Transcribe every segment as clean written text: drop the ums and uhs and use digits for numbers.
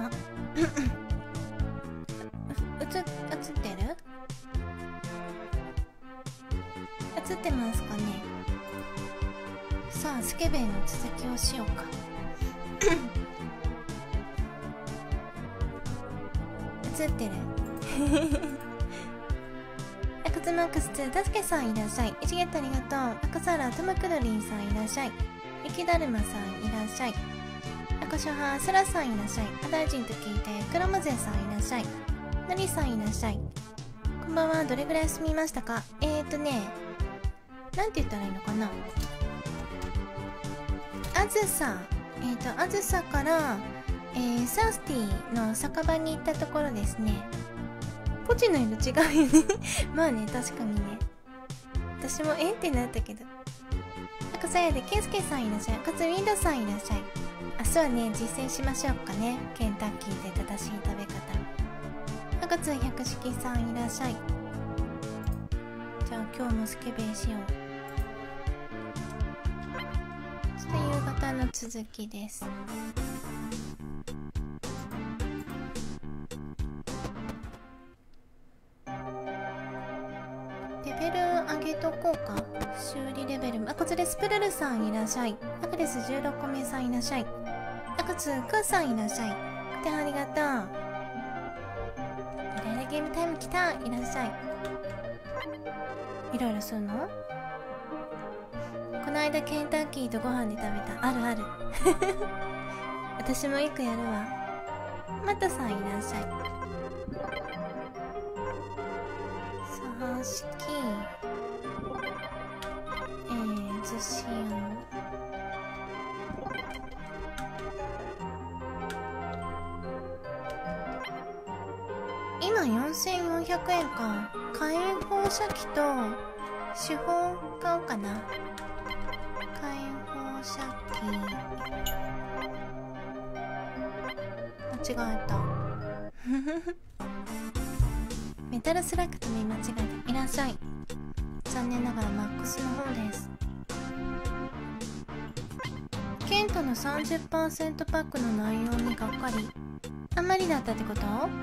あ映ってる？映ってますかね。さあスケベの続きをしようか。映ってる？アクツマックス2、たすけさんいらっしゃい。1ゲットありがとう。アクサラ、トムクドリンさんいらっしゃい。雪だるまさんいらっしゃい。アコショハ、スラさんいらっしゃい。アダイジンと聞いて、クロムゼさんいらっしゃい。ノリさんいらっしゃい。こんばんは、どれぐらい休みましたか？なんて言ったらいいのかな。あずさ、あずさから、サースティの酒場に行ったところですね。ポチの色違うよね。まあね、確かにね。私もってなったけど。赤さやでケンスケさんいらっしゃい。かつウィンドさんいらっしゃい。明日はね、実践しましょうかね。ケンタッキーで正しい食べ方。赤津百式さんいらっしゃい。じゃあ今日もスケベしよう。そして夕方の続きです。レベル上げとこうか。修理レベル。こちらスプルルさんいらっしゃい。アクレス16個目さんいらっしゃい。アクツクーさんいらっしゃい。でありがとう。イライラゲームタイム来た。いらっしゃい。イライラするの？この間ケンタッキーとご飯で食べた。あるある。私もよくやるわ。マトさんいらっしゃい。挿し木、ずし今4400円か。火炎放射器と手法買おうかな。火炎放射器間違えた。メタルスラックと見間違えた。いらっしゃい。残念ながらマックスの方です。ケントの 30% パックの内容にがっかり。あんまりだったってこと？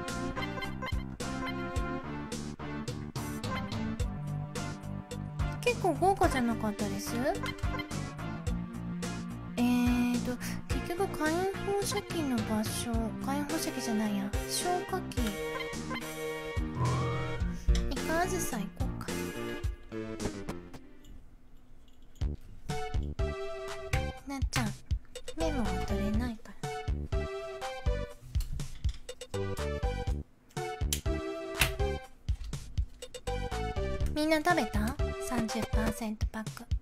結構豪華じゃなかったです？結局火炎放射器の場所、火炎放射器じゃないや、消火器。イカあずさ行こうか。なっちゃん、メモは取れないから。みんな食べた？ 30% パック。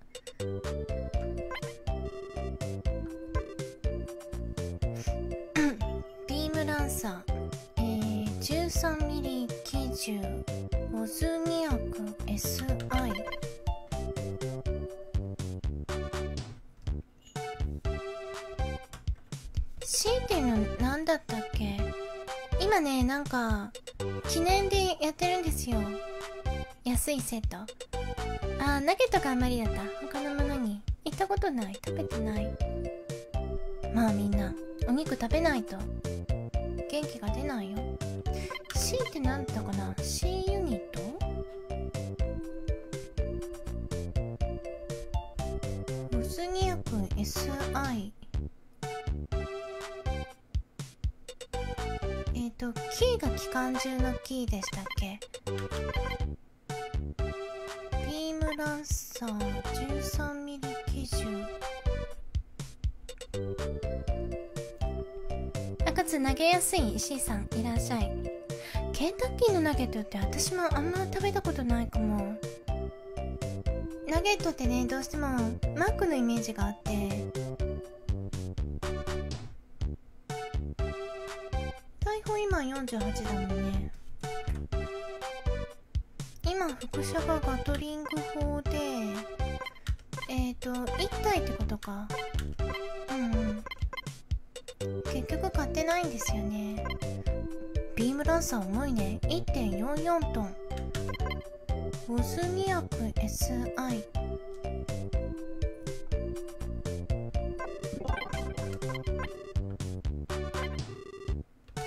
ビームランサー、13ミリ基準オズニアク SI。 C っていうの何だったっけ？今ね、なんか記念でやってるんですよ。安いセット。ナゲットがあんまりだった。他のものに行ったことない。食べてない。まあみんなお肉食べないと元気が出ないよ。 C って何だったかな。 C ユニット？オズニア君 SI。 キーが機関銃のキーでしたっけ？ビームランサー 13ミリ基準。かつ投げやすい石井さんいらっしゃい。ケンタッキーのナゲットって私もあんま食べたことないかも。ナゲットってね、どうしてもマックのイメージがあって、大砲今48だもんね。今副射がガトリング砲で1体ってことか。結局買ってないんですよね。ビームランサー重いね。 1.44 トン。オズニアク SI。 こ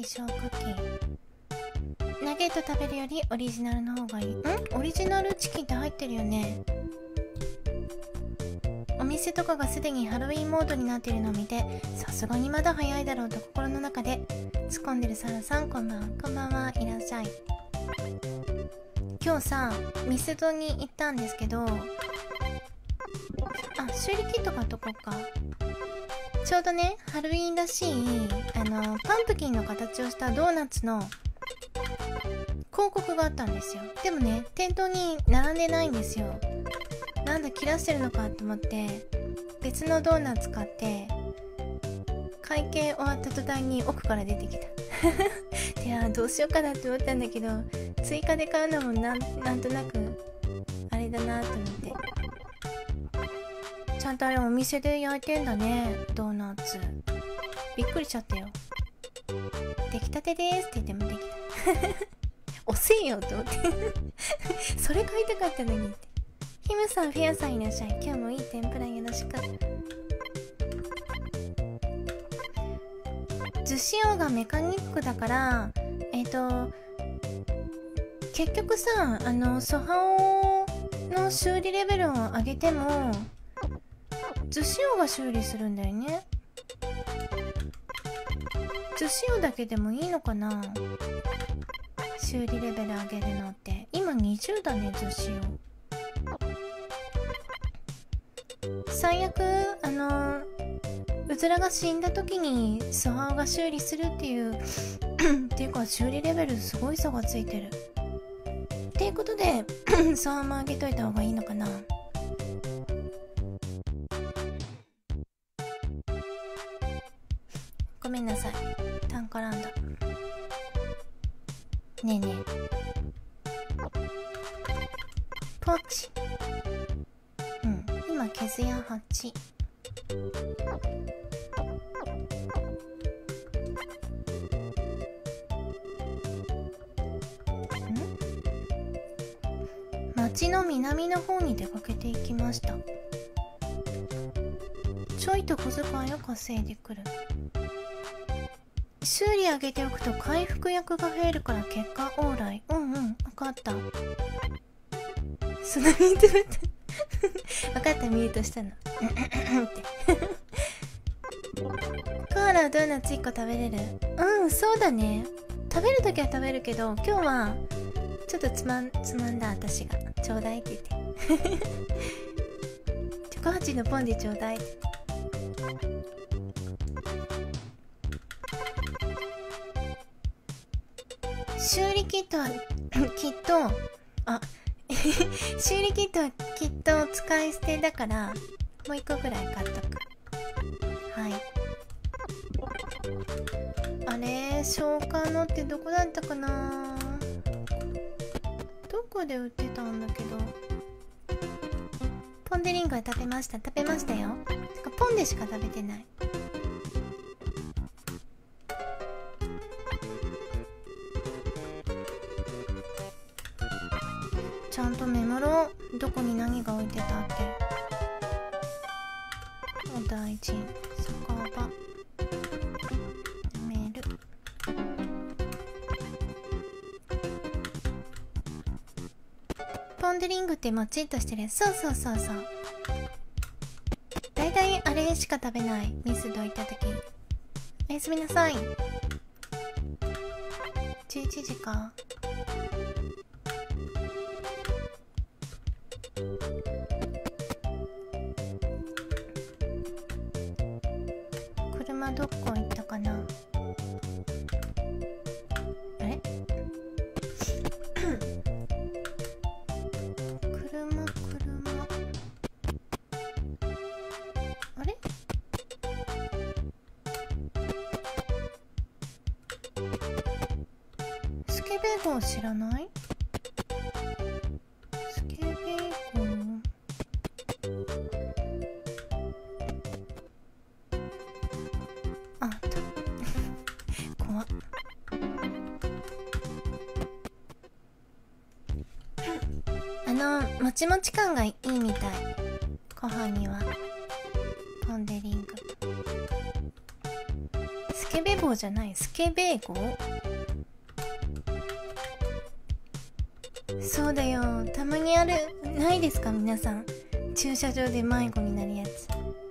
小クッキー。ナゲット食べるよりオリジナルの方がいい。オリジナルチキンって入ってるよね。お店とかがすでにハロウィンモードになっているのを見て、さすがにまだ早いだろうと心の中で突っ込んでるサラさん、こんばんは。こんばんは、いらっしゃい。今日さ、ミスドに行ったんですけど、修理キット買っとこうか。ちょうどね、ハロウィンらしいパンプキンの形をしたドーナツの広告があったんですよ。でもね、店頭に並んでないんですよ。なんだ、切らしてるのかと思って別のドーナツ買って、会計終わった途端に奥から出てきた。いや、どうしようかなって思ったんだけど、追加で買うのもなんとなくあれだなと思って。ちゃんとあれお店で焼いてんだね、ドーナツ。びっくりしちゃったよ。出来たてでーすって言ってもできた。遅いよと思って。それ買いたかったのにって。ヒムさん、フィアさんいらっしゃい。今日もいい天ぷらよろしく。樹脂王がメカニックだから、結局さ、ソハオの修理レベルを上げても樹脂王が修理するんだよね。樹脂王だけでもいいのかな、修理レベル上げるのって。今20だね、樹脂王。最悪うずらが死んだ時にソハオが修理するっていうっていうか、修理レベルすごい差がついてるっていうことでソハオも上げといた方がいいのかな。ごめんなさい、タン絡んだ。ねえねえ、ポチ。今削や8。町の南の方に出かけていきました。ちょいと小遣いを稼いでくる。修理上げておくと回復薬が増えるから結果オーライ。分かった。そのミュート分かった、ミュートしたの。コアラはドーナツ1個食べれる？そうだね。食べるときは食べるけど、今日はちょっとつまんだ私がちょうだいって言って。チョコハチのポンでちょうだいって。修理キットはきっと修理キットはきっと使い捨てだから、もう1個ぐらい買っとく。はい。あれ、消化のってどこだったかな。どこで売ってたんだけど。ポン・デ・リングは食べました。食べましたよ。てかポンでしか食べてない。ちゃんとメモろう。どこに何が置いてたって。お大臣、酒場、メール。ポン・デ・リングってもちっとしてる。そう。だいたいあれしか食べない。ミスド行った時。おやすみなさい。11時か。車どこ行ったかな。あれ車あれスケベーゴー知らない？スケベーゴーあった怖っ。もちもち感がいいみたい。ご飯にはポン・デ・リング。スケベ棒ゴじゃない、スケベーゴ。そうだよ、たまにある、ないですか皆さん。駐車場で迷子になるやつ。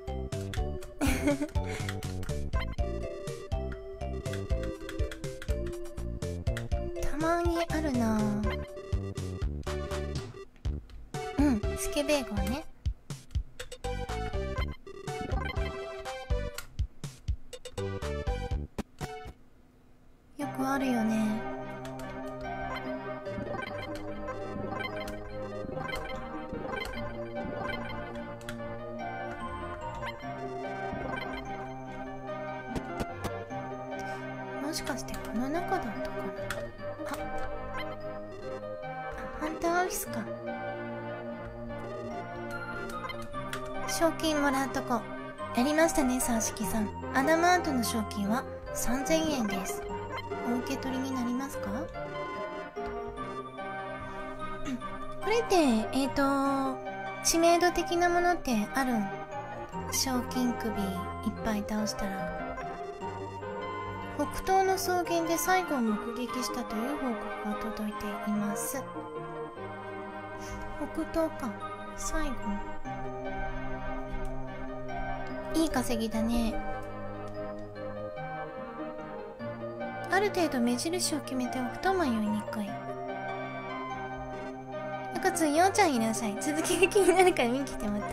たまにあるな。うん、スケベーゴね。よくあるよね。もしかしてこの中だったかな。ハンターオフィスか。賞金もらうとこ。やりましたね、サーシキさん。アダマントの賞金は3000円です。お受け取りになりますか？これって知名度的なものってあるん？賞金首いっぱい倒したら。北東の草原で最後を目撃したという報告が届いています。北東か。最後。いい稼ぎだね。ある程度目印を決めておくと迷いにくい。よかつん、ようちゃんいらっしゃい。続きが気になるから見に来てもらった。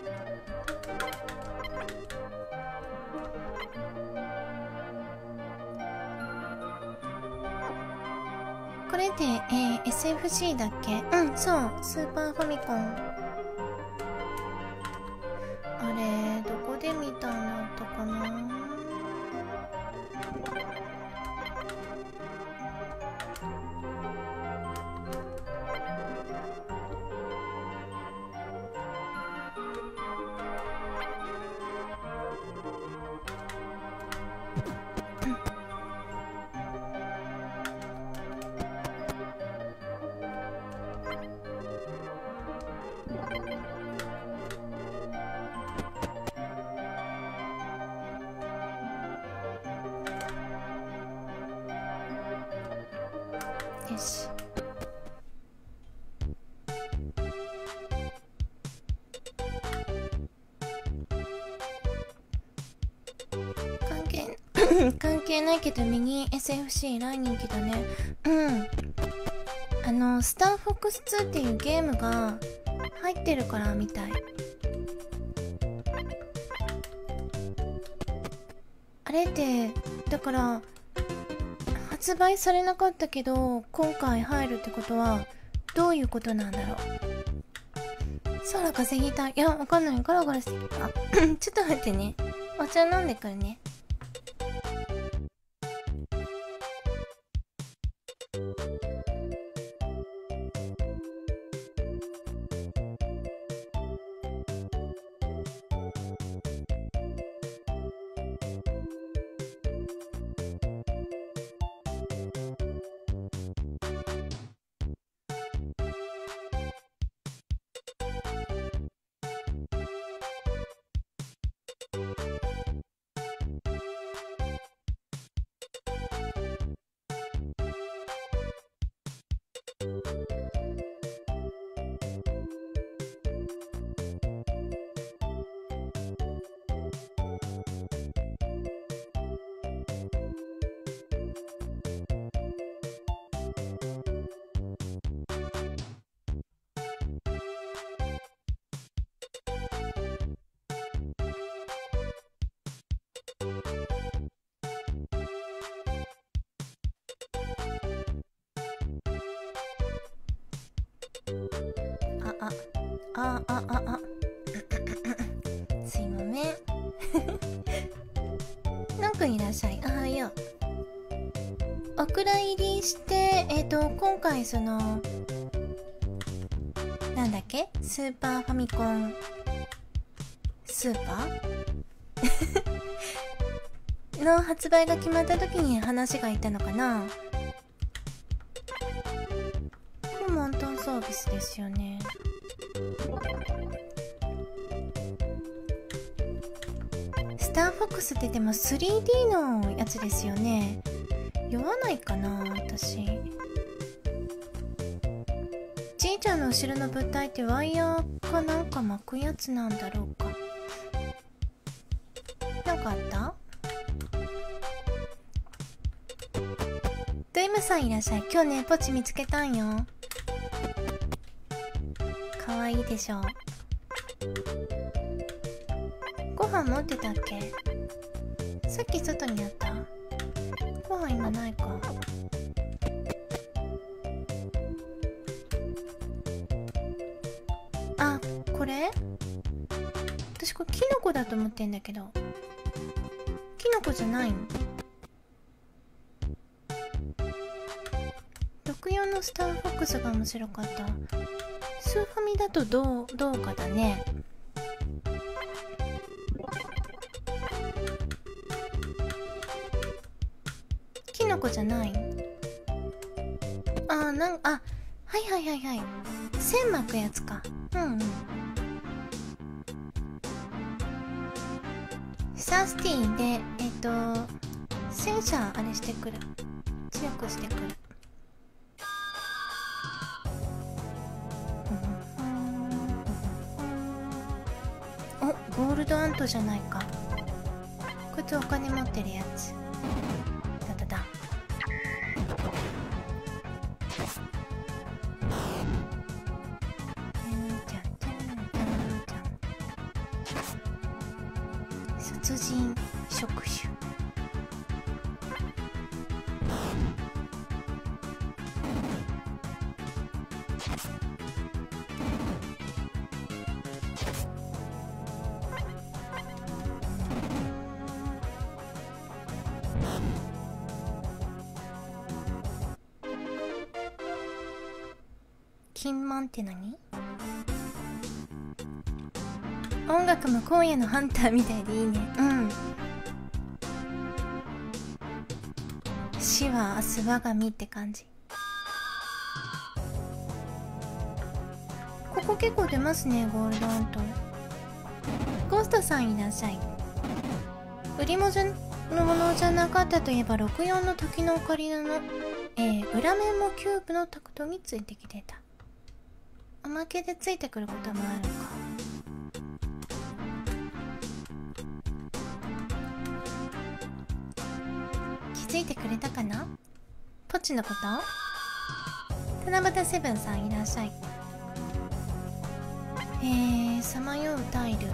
これって、SFC だっけ？うん、そう。スーパーファミコン。あれ、どこで見たんだったかな？よし。関係ないけどミニ SFC 大人気だね。うん。スターフォックス2っていうゲームが入ってるからみたい。あれってだから発売されなかったけど今回入るってことはどういうことなんだろう。空稼ぎたい。いや、わかんない。ガラガラしてきた。ちょっと待ってね。お茶飲んでくるね。すいまめん。なんかいらっしゃい。あ、いや。お蔵入りして、今回なんだっけ？スーパーファミコン、スーパーの発売が決まった時に話がいたのかな？これモントンサービスですよね。スターフォックスってでも 3D のやつですよね。酔わないかな私。じいちゃんの後ろの物体ってワイヤーかなんか巻くやつなんだろうか。なんかあった？ド M さんいらっしゃい。今日ねポチ見つけたんよ。かわいいでしょ。ご飯持ってたっけ？さっき外にあった？ご飯今ないか。あ、これ？私これキノコだと思ってんだけど。キノコじゃないの？64のスターフォックスが面白かった。スーファミだとどうかだね。キノコじゃない？あ、はいはいはいはい。線巻くやつか。うんうん。サースティーで戦車あれしてくる。強くしてくる。お、ゴールドアントじゃないか。こいつお金持ってるやつ。だだだ。殺人触手。金満って何？音楽も荒野のハンターみたいでいいね。うん。死は明日我が身って感じ。ここ結構出ますね、ゴールドアント。ゴーストさんいらっしゃい。売り物じゃなかったといえば64の時のオカリナの、裏面もキューブのタクトについてきてた。おまけでついてくることもあるか。気づいてくれたかな？ポチのこと？七夕セブンさんいらっしゃい。さまようタイル。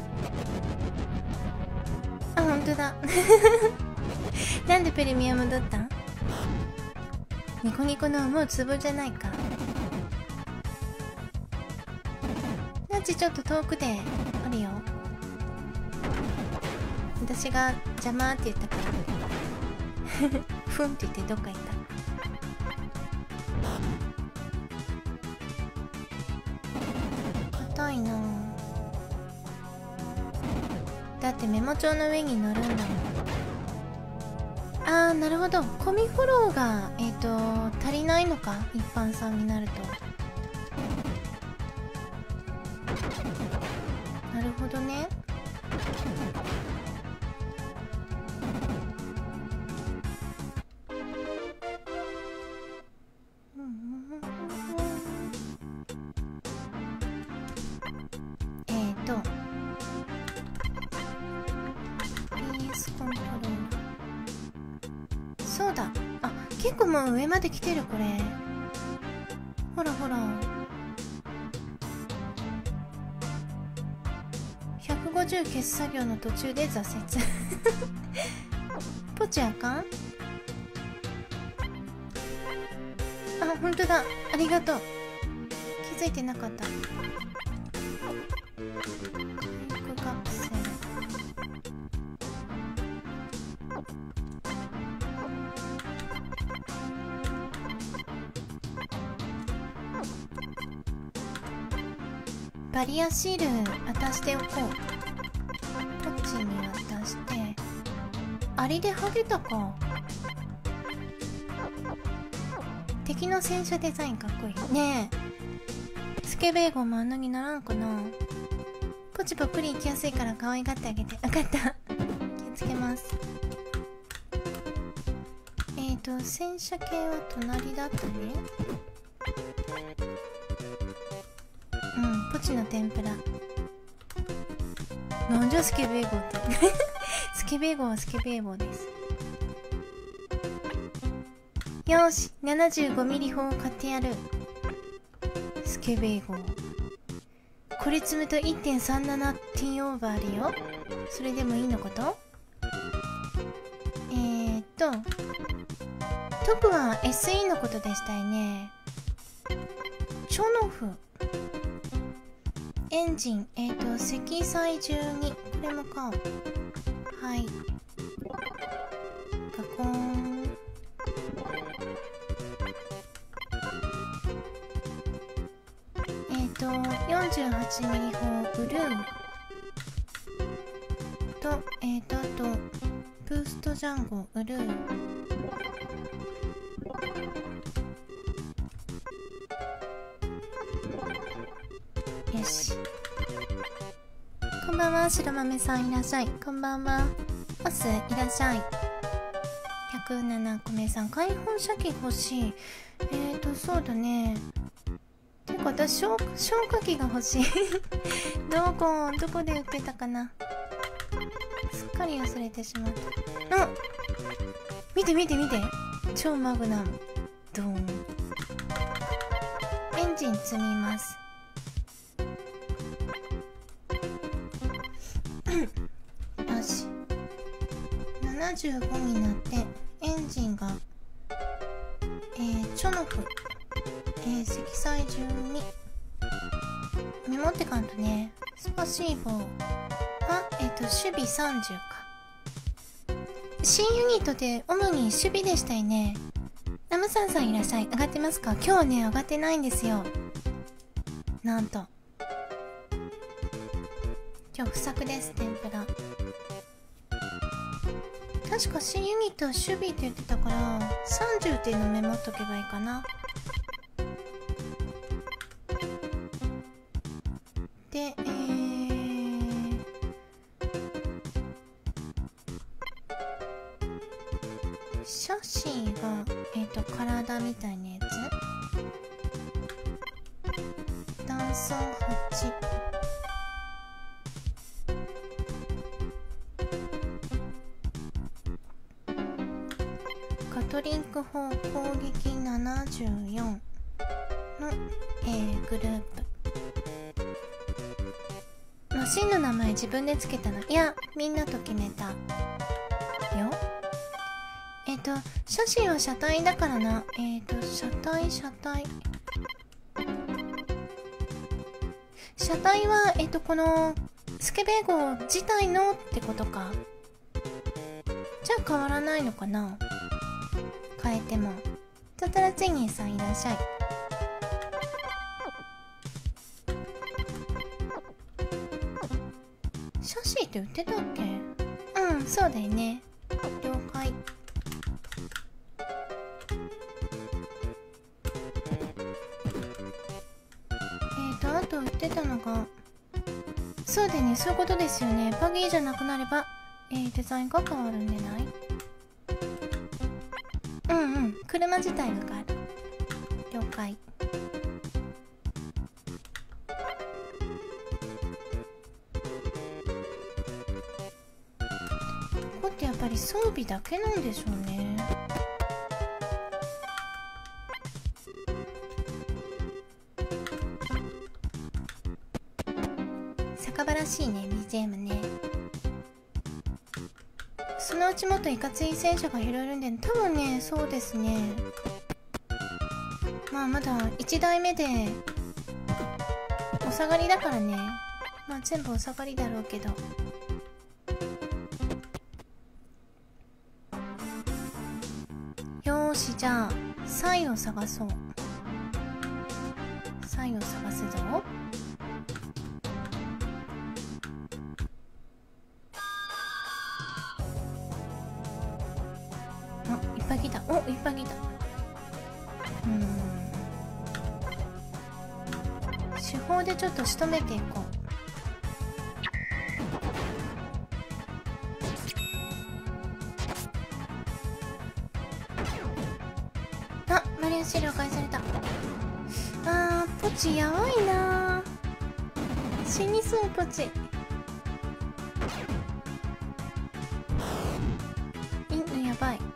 あ、ほんとだ。なんでプレミアムだったん？ニコニコの思うツボじゃないか。ナチちょっと遠くでおるよ。私が邪魔って言ったからふんって言ってどっか行った。硬いな。だってメモ帳の上に乗るんだもん。あー、なるほど。コミフォローが足りないのか、一般さんになると。なるほどね。PS コントローラー。そうだ。あ、結構もう上まで来てるこれ。ほらほら。150消す作業の途中で挫折。ポチあかん？あ、ほんとだ。ありがとう。気づいてなかった。回復カプセル。バリアシール渡しておこう。ポッチに渡して。アリでハゲたか。敵の戦車デザインかっこいいねえ。スケベーゴもあんなにならんかな。ポチぽっくり行きやすいから可愛がってあげて。分かった。 ます。戦車系は隣だったね。ポチの天ぷら。なんじゃスケベーゴーってスケベーゴーはスケベーゴーです。よーし、75ミリ砲を買ってやる。スケベーゴー。これ積むと 1.37T オーバーあるよ。それでもいいのこと？トプは SE のことでしたよね。チョノフ。エンジン、積載12。これも買おう。はい。ガコーン。48ミリ砲ブルー。と、あと、ブーストジャンゴウルー。よし。こんばんは、白豆さんいらっしゃい。こんばんは。オスいらっしゃい。107個目さん、開放射器欲しい。そうだね。てか私、消火器が欲しい。どこで売ってたかな。すっかり忘れてしまった。あ、見て。超マグナム。ドーン。エンジン積みます。よし。75になってエンジンがチョノフ、積載12メモってかんとね。スパシーボは守備30か。新ユニットって主に守備でしたよね。ナムさんいらっしゃい。上がってますか？今日はね、上がってないんですよ。なんと今日不作です。天ぷら確か新ユニットは守備って言ってたから30っていうのメモっとけばいいかな。でシャシーが体みたいなやつ。断層8。ガトリンク砲攻撃74の、グループ。マシンの名前自分でつけたの？いや、みんなと決めたよ。シャシーは車体だからな。車体はこのスケベーゴ自体のってことか。じゃあ変わらないのかな、変えても。トトラツイニーさんいらっしゃい。シャシーって売ってたっけ？うん、そうだよね。了解。あと売ってたのが、そうだよね、そういうことですよね。バギーじゃなくなれば、デザインが変わるんでない？車自体が変わる。了解。ここってやっぱり装備だけなんでしょうね。酒場らしいね、BGM ね。そのうちもっといかつい戦車が拾えるんで、多分ね、そうですね。まあまだ1台目でお下がりだからね。まあ全部お下がりだろうけど。よーし、じゃあサイを探そう。サイを探すぞ。いっぱい来た。お、いっぱい来た。手法でちょっと仕留めていこう。 資料返された。ポチやばいな。死にそうポチ。やばい。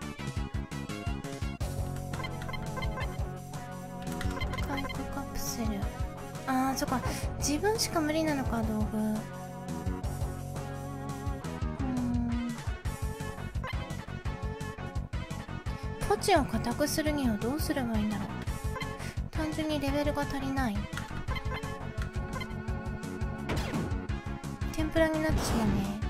回復カプセル。そっか、自分しか無理なのか、道具。ポチを固くするにはどうすればいいんだろう。単純にレベルが足りない。天ぷらになってしまうね。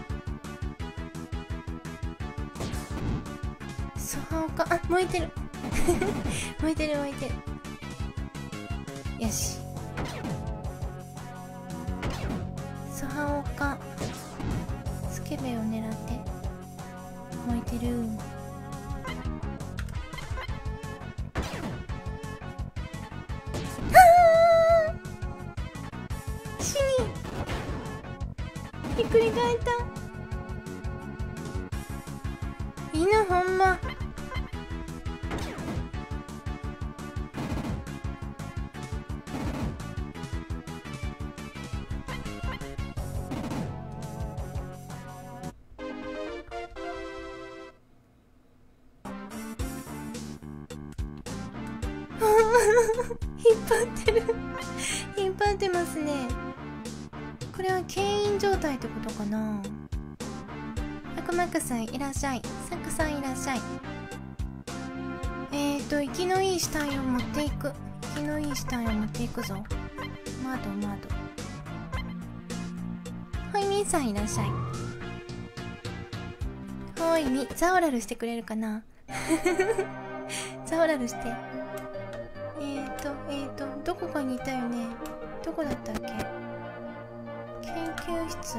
そうか、燃えてる燃えてる燃えてる。よし、ソハオカスケベを狙って燃えてる。死にひっくり返った。犬ほんま引っ張ってる引っ張ってますね。これは牽引状態ってことかな。アクマクさんいらっしゃい。サクさんいらっしゃい。生きのいい死体を持っていく。生きのいい死体を持っていくぞ。マードマード。ホイミンさんいらっしゃい。ホイミ、ザオラルしてくれるかなザオラルして。どこかにいたよね。どこだったっけ。研究室。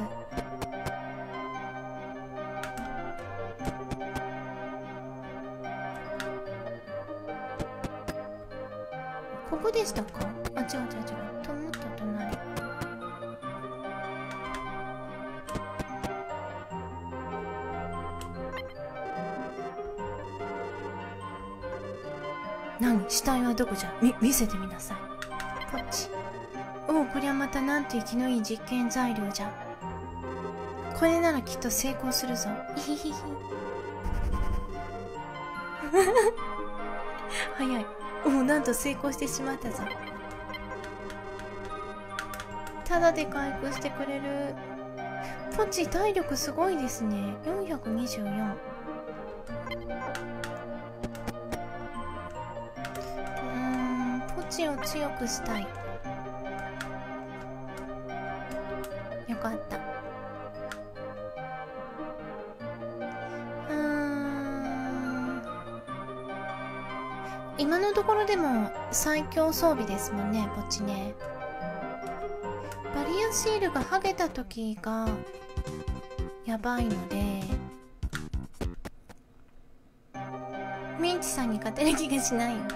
ここでしたか。違う違う違う。と思った隣。何、死体はどこじゃ。見せてみなさい。ポチ。おお、こりゃまたなんて生きのいい実験材料じゃ。これならきっと成功するぞ。イヒヒヒ早い。おお、なんと成功してしまったぞ。ただで回復してくれる。ポチ体力すごいですね。424。ポチを強くしたい。よかった。今のところでも最強装備ですもんね、ポチね。バリアシールが剥げた時がやばいので、ミンチさんに勝てる気がしないよ。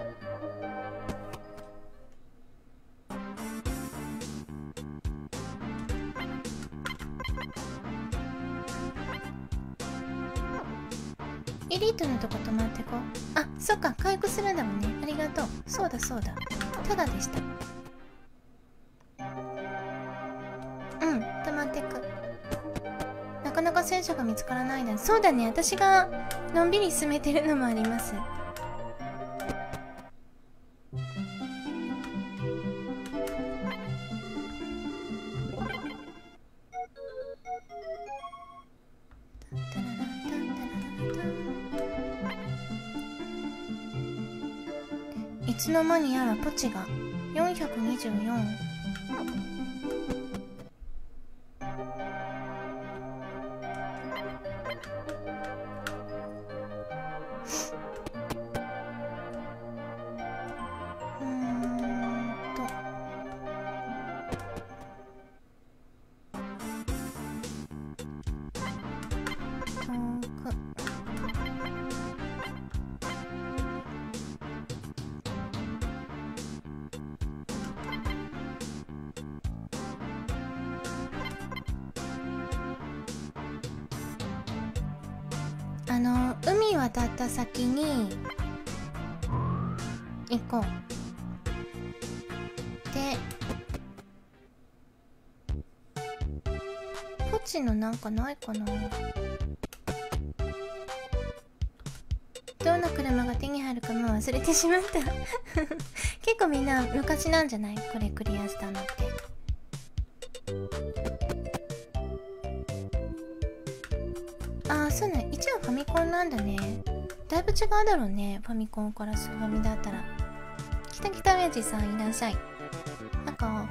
エリートのとこ泊まってこう。そっか、回復するんだもんね。ありがとう。そうだそうだ。ただでした。泊まってく。なかなか戦車が見つからないな。そうだね、私がのんびり進めてるのもあります。いつの間にやらポチが424。海渡った先に行こう。でポチのなんかないかな。どんな車が手に入るかもう忘れてしまった結構みんな昔なんじゃない？これクリアしたのって。ああ、そうね。一応ファミコンなんだね。だいぶ違うだろうね、ファミコンからスーファミだったら。きたきた親父さんいらっしゃい。なんか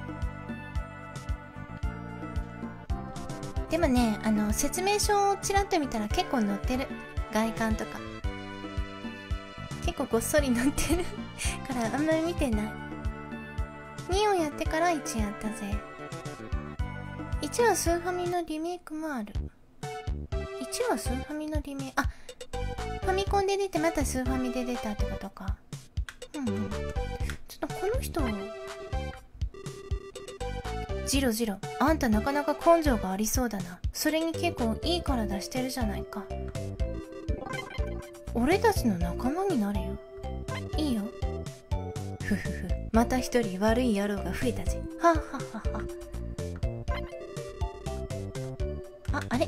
でもね、説明書をちらっと見たら結構載ってる。外観とか結構ごっそり載ってるからあんまり見てない。2をやってから1やったぜ。1はスーファミのリメイクもある。1はスーファミのリメイク、あ、ファミコンで出てまたスーファミで出たってことか。うんうん。ちょっとこの人ジロジロ、あんたなかなか根性がありそうだな。それに結構いい体してるじゃないか。俺たちの仲間になれよ。いいよ。ふふふ、また一人悪い野郎が増えたぜ。はっはっはっは。あ、あれ、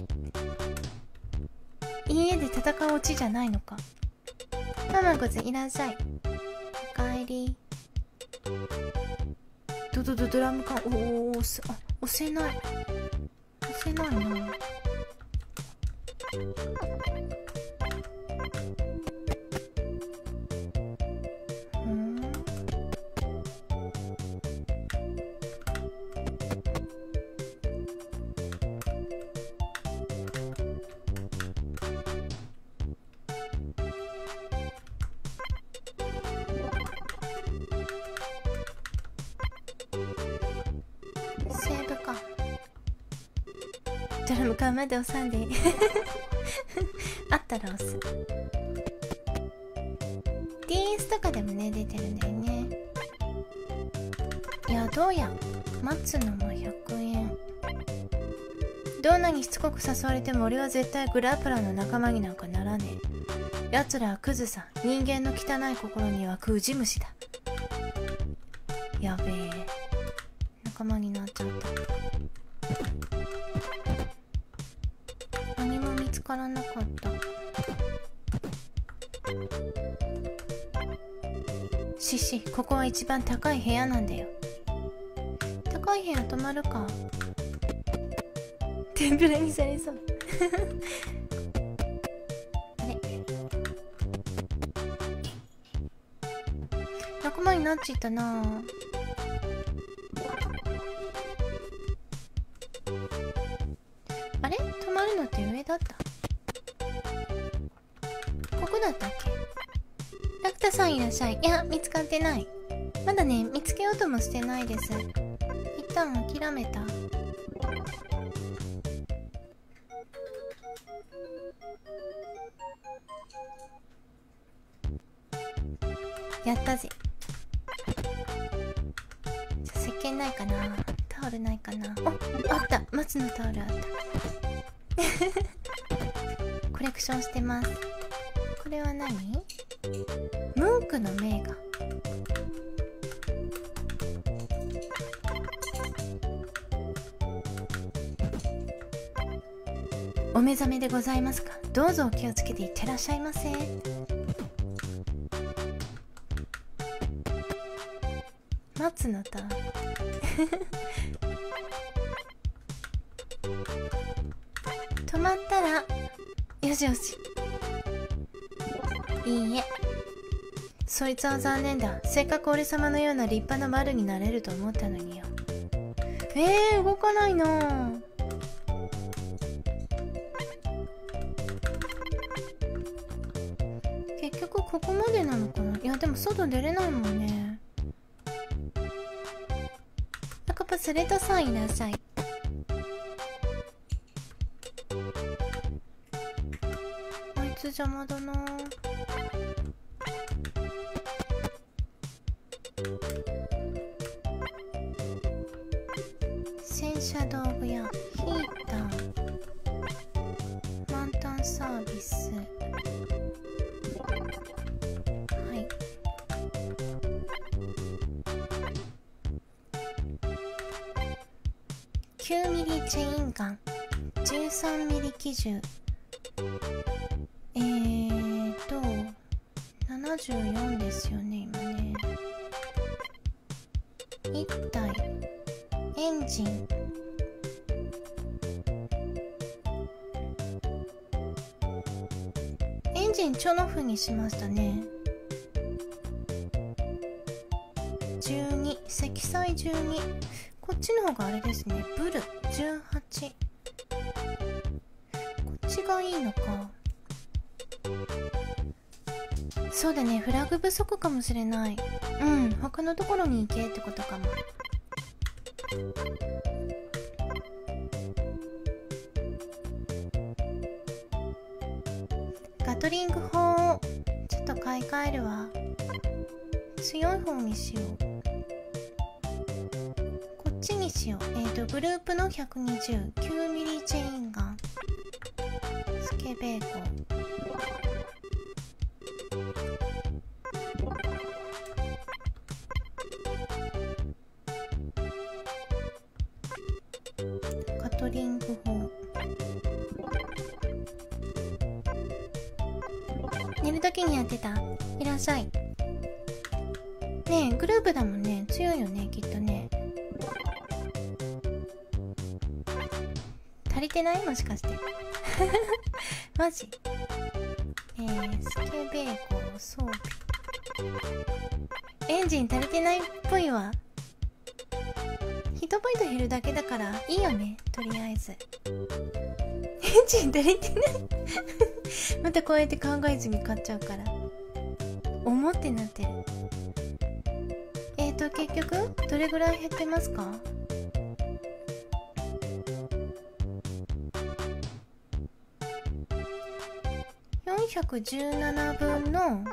家で戦うオチじゃないのか。ママごずいらっしゃい。おかえり。ドラム缶、押せない。押せないな。セーブか。ドラム缶まで押さんであったら押す。 DS とかでもね出てるんだよね。いや、どうや待つのも100円。どんなにしつこく誘われても俺は絶対グラップラーの仲間になんかならねえ。奴らはクズさ。人間の汚い心にはクジ虫だ。やべえ、仲間になっちゃった。何も見つからなかった。シシ、ここは一番高い部屋なんだよ。高い部屋泊まるか。天ぷらにされそうあれ、仲間になっちゃったな。あれ、泊まるのって上だった。ここだったっけ。ラクタさんいらっしゃい。いや、見つかってない。まだね、見つけようともしてないです。一旦諦めた。やったぜ。石鹸ないかな、タオルないかな。お、あった、松のタオルあったコレクションしてます。これは何？ムンクの名画。お目覚めでございますか。どうぞお気をつけていってらっしゃいませ。松のタオル止まったらよしよし。いいえ、そいつは残念だ。せっかく俺様のような立派な丸になれると思ったのによ。動かないなぁ。結局ここまでなのかな。いやでも外出れないもんね。中パスレタさんいらっしゃい。あいつ邪魔だな。洗車道具屋、ヒーター、満タンサービス。はい。 9ミリチェインガン、13ミリ機銃、74ですよね今ね。1体エンジン、エンジンチョノフにしましたね。12、積載12、こっちの方があれですね。ブル18、こっちがいいのか。そうだね、フラグ不足かもしれない。うん、他のところに行けってことかも。ガトリング砲をちょっと買い替えるわ。強い方にしよう。こっちにしよう。グループの120、9ミリチェインガン、スケベーコー、ガトリング砲。寝る時にやってた。いらっしゃい。ねえ、グループだもんね。強いよね、きっとね。足りてない？もしかして。マジ？スケベーコー装備。エンジン足りてないっぽいわ。ヒットポイント減るだけだからいいよね、とりあえず。エンジン足りてないまたこうやって考えずに買っちゃうから。重ってなってる。結局どれぐらい減ってますか？417分の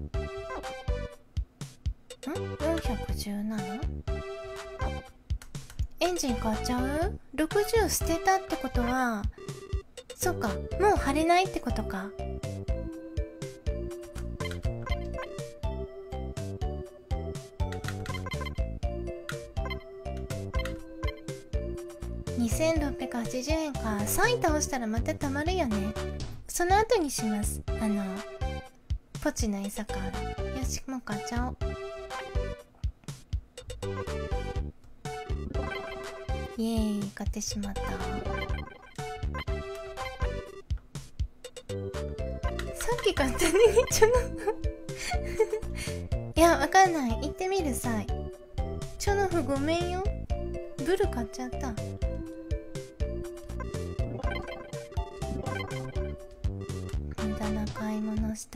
417？ エンジン買っちゃう？ 60 捨てたってことは、そっか、もう貼れないってことか。2680円か。3位倒したらまたたまるよね。その後にします。ポチの餌か。よし、もう買っちゃおう。イエーイ、買ってしまった。さっき買ったね、ちょのいや、わかんない。行ってみるさい。チョノフごめんよ。ブル買っちゃった。無駄な買い物した。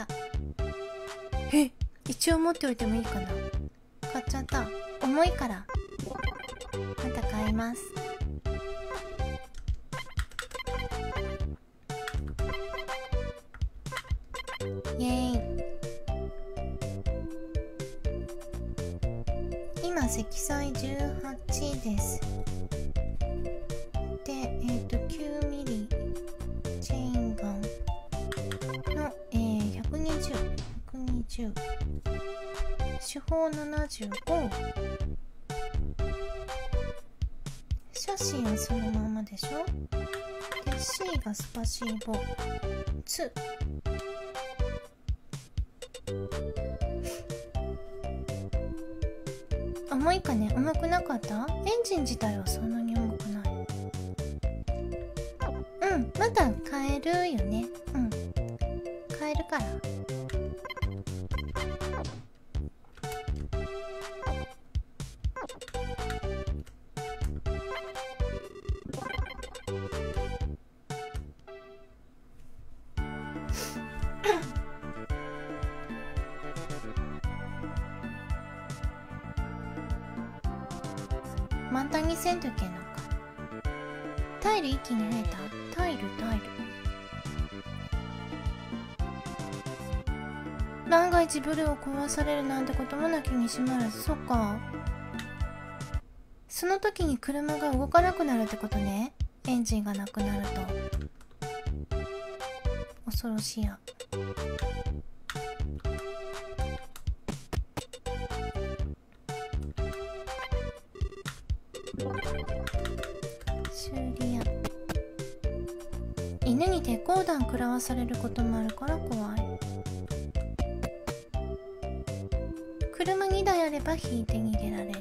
一応持っておいてもいいかな。買っちゃった。重いからまた買います。イエーイ。今積載18です。で9ミリチェインガンの、120手法75、シャシーはそのままでしょ。で C がスパシーボ2。重いかね。重くなかった？エンジン自体はそんなに重くない。うん、まだ買えるよね。うん、買えるから。満タンにせんといけんのか。タイル一気に増えた。タイル万が一ブルを壊されるなんてこともなきにしもあらず。そっか、その時に車が動かなくなるってことね。エンジンがなくなると。恐ろしや。 犬に鉄鋼弾食らわされることもあるから怖い。車2台あれば引いて逃げられる。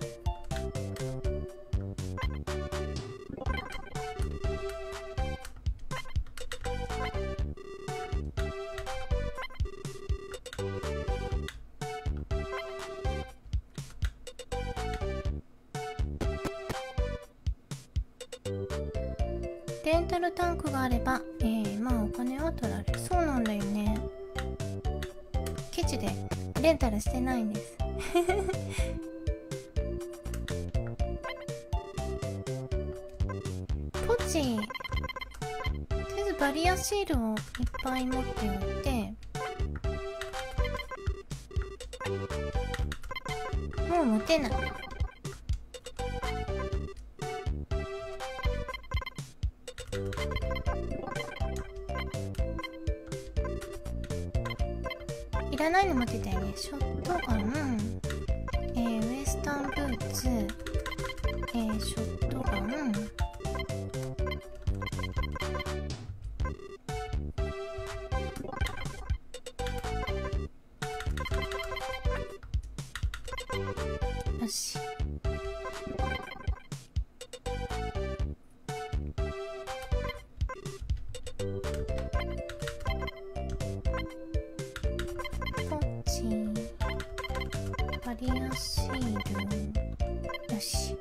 レンタルタンクがあれば、まあお金は取られる。そうなんだよね。ケチでレンタルしてないんですポチ、とりあえずバリアシールをいっぱい持っておいて、もう持てない。いらないの持ってたよね。ショットガン、ウエスタンブーツ、ショットガン、よし。バリアシール、よし。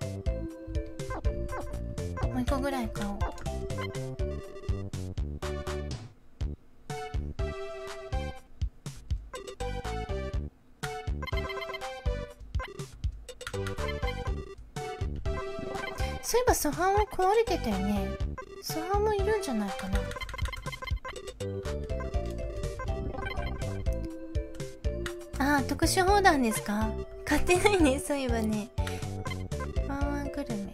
もう一個ぐらい買おう。そういえばソファーも壊れてたよね。ソファーもいるんじゃないかな。ああ、特殊砲弾ですか？買ってないね、そういえばね。ワンワングルメ。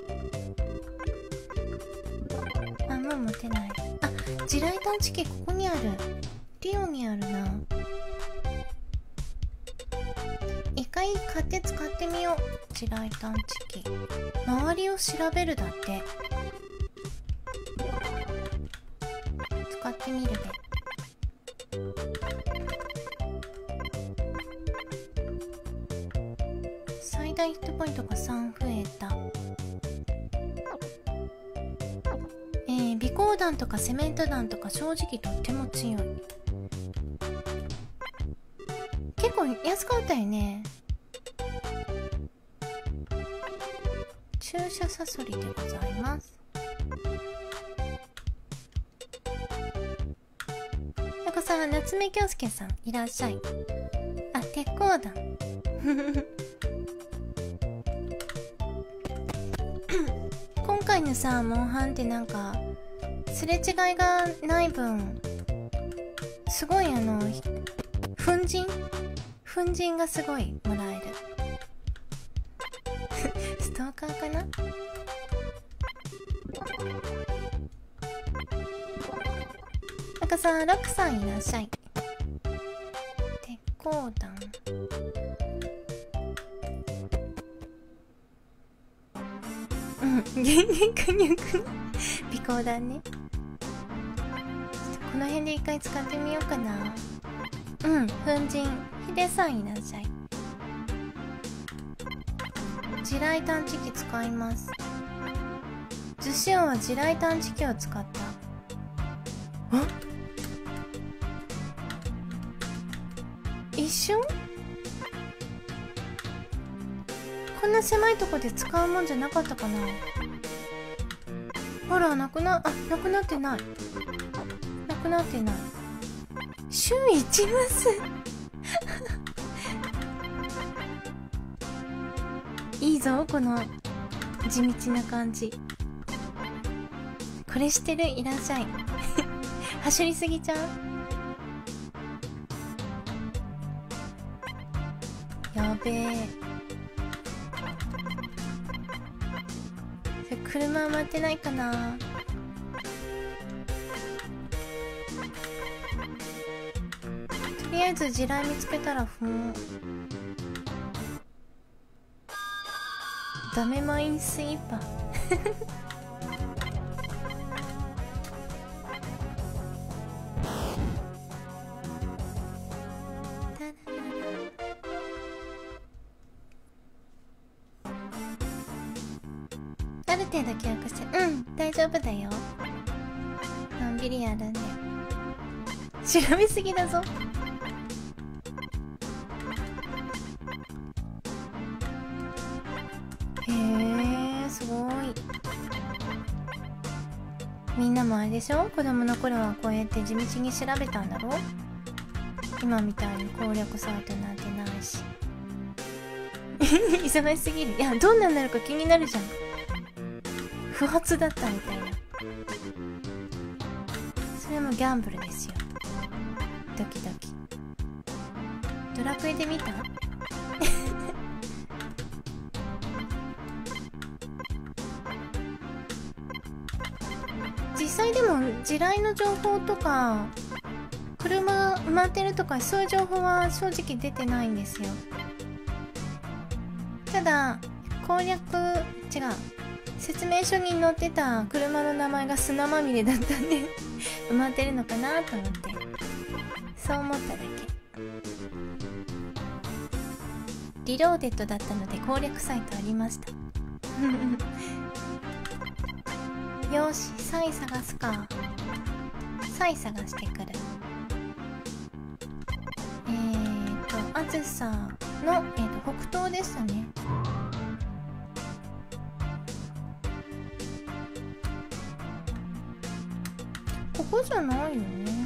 あ、もう持てない。あ、地雷探知機ここにある。リオにあるな。一回買って使ってみよう。地雷探知機。周りを調べるだって。使ってみるで。最大ヒットポイントが3増えた。微光弾とかセメント弾とか正直とっても強い。結構安かったよね。注射サソリでございます。なんかさ、夏目恭介さんいらっしゃい。あ、鉄鋼弾今回のさ、モンハンってなんかすれ違いがない分すごい粉塵がすごいもらえるストーカーかな。なんかさ、ロックさんいらっしゃい。鉄鋼弾、原理火力微光弾ね。この辺で一回使ってみようかな。粉塵、ヒデさんいらっしゃい。地雷探知機使います。ズシオンは地雷探知機を使った。あ、一瞬こんな狭いとこで使うもんじゃなかったかな。ほら、なくなってない。なくなってない。週1マスいいぞ、この地道な感じ。これしてる、いらっしゃい走りすぎちゃう。やべえ。車待ってないかな。とりあえず地雷見つけたらダメマインスイーパーある程度記憶してる。うん、大丈夫だよ。のんびりやるんで。調べすぎだぞ。へえ、すごい。みんなもあれでしょ、子供の頃はこうやって地道に調べたんだろ。今みたいに攻略サイトなんてないし。忙しすぎる。いや、どんなになるか気になるじゃん。不発だったみたいな。それもギャンブルですよ。ドキドキ。ドラクエで見た？実際でも地雷の情報とか車が埋まってるとかそういう情報は正直出てないんですよ。ただ攻略違う説明書に載ってた車の名前が砂まみれだったんで埋まってるのかなと思って、そう思っただけ。リローデッドだったので攻略サイトありました。よし、サイ探すか。サイ探してくる。あずさの、北東でしたね。ここじゃないよね。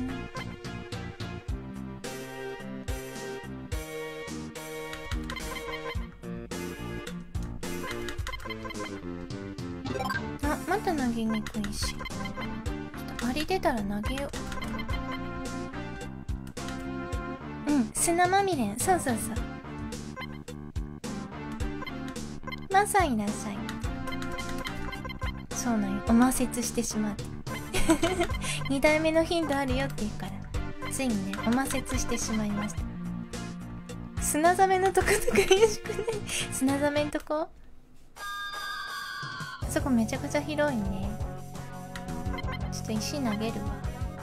あ、また投げにくいし。ちょっとアリ出たら投げよう。うん、砂まみれ。そうそうそう。マサいらっしゃい。そうなんよ、お摩擦してしまって2代目の頻度あるよって言うからついにねお摩擦してしまいました。砂ザメのとことか怪しくない？砂ザメんとこそこめちゃくちゃ広いね。ちょっと石投げるわ。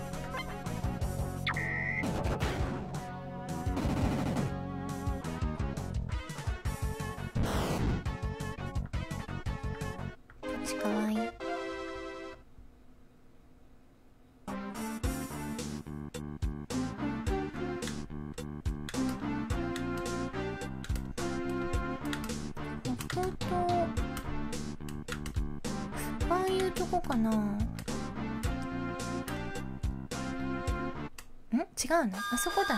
こっちかわいい。ああいうとこかな。ん？違うの？あそこだ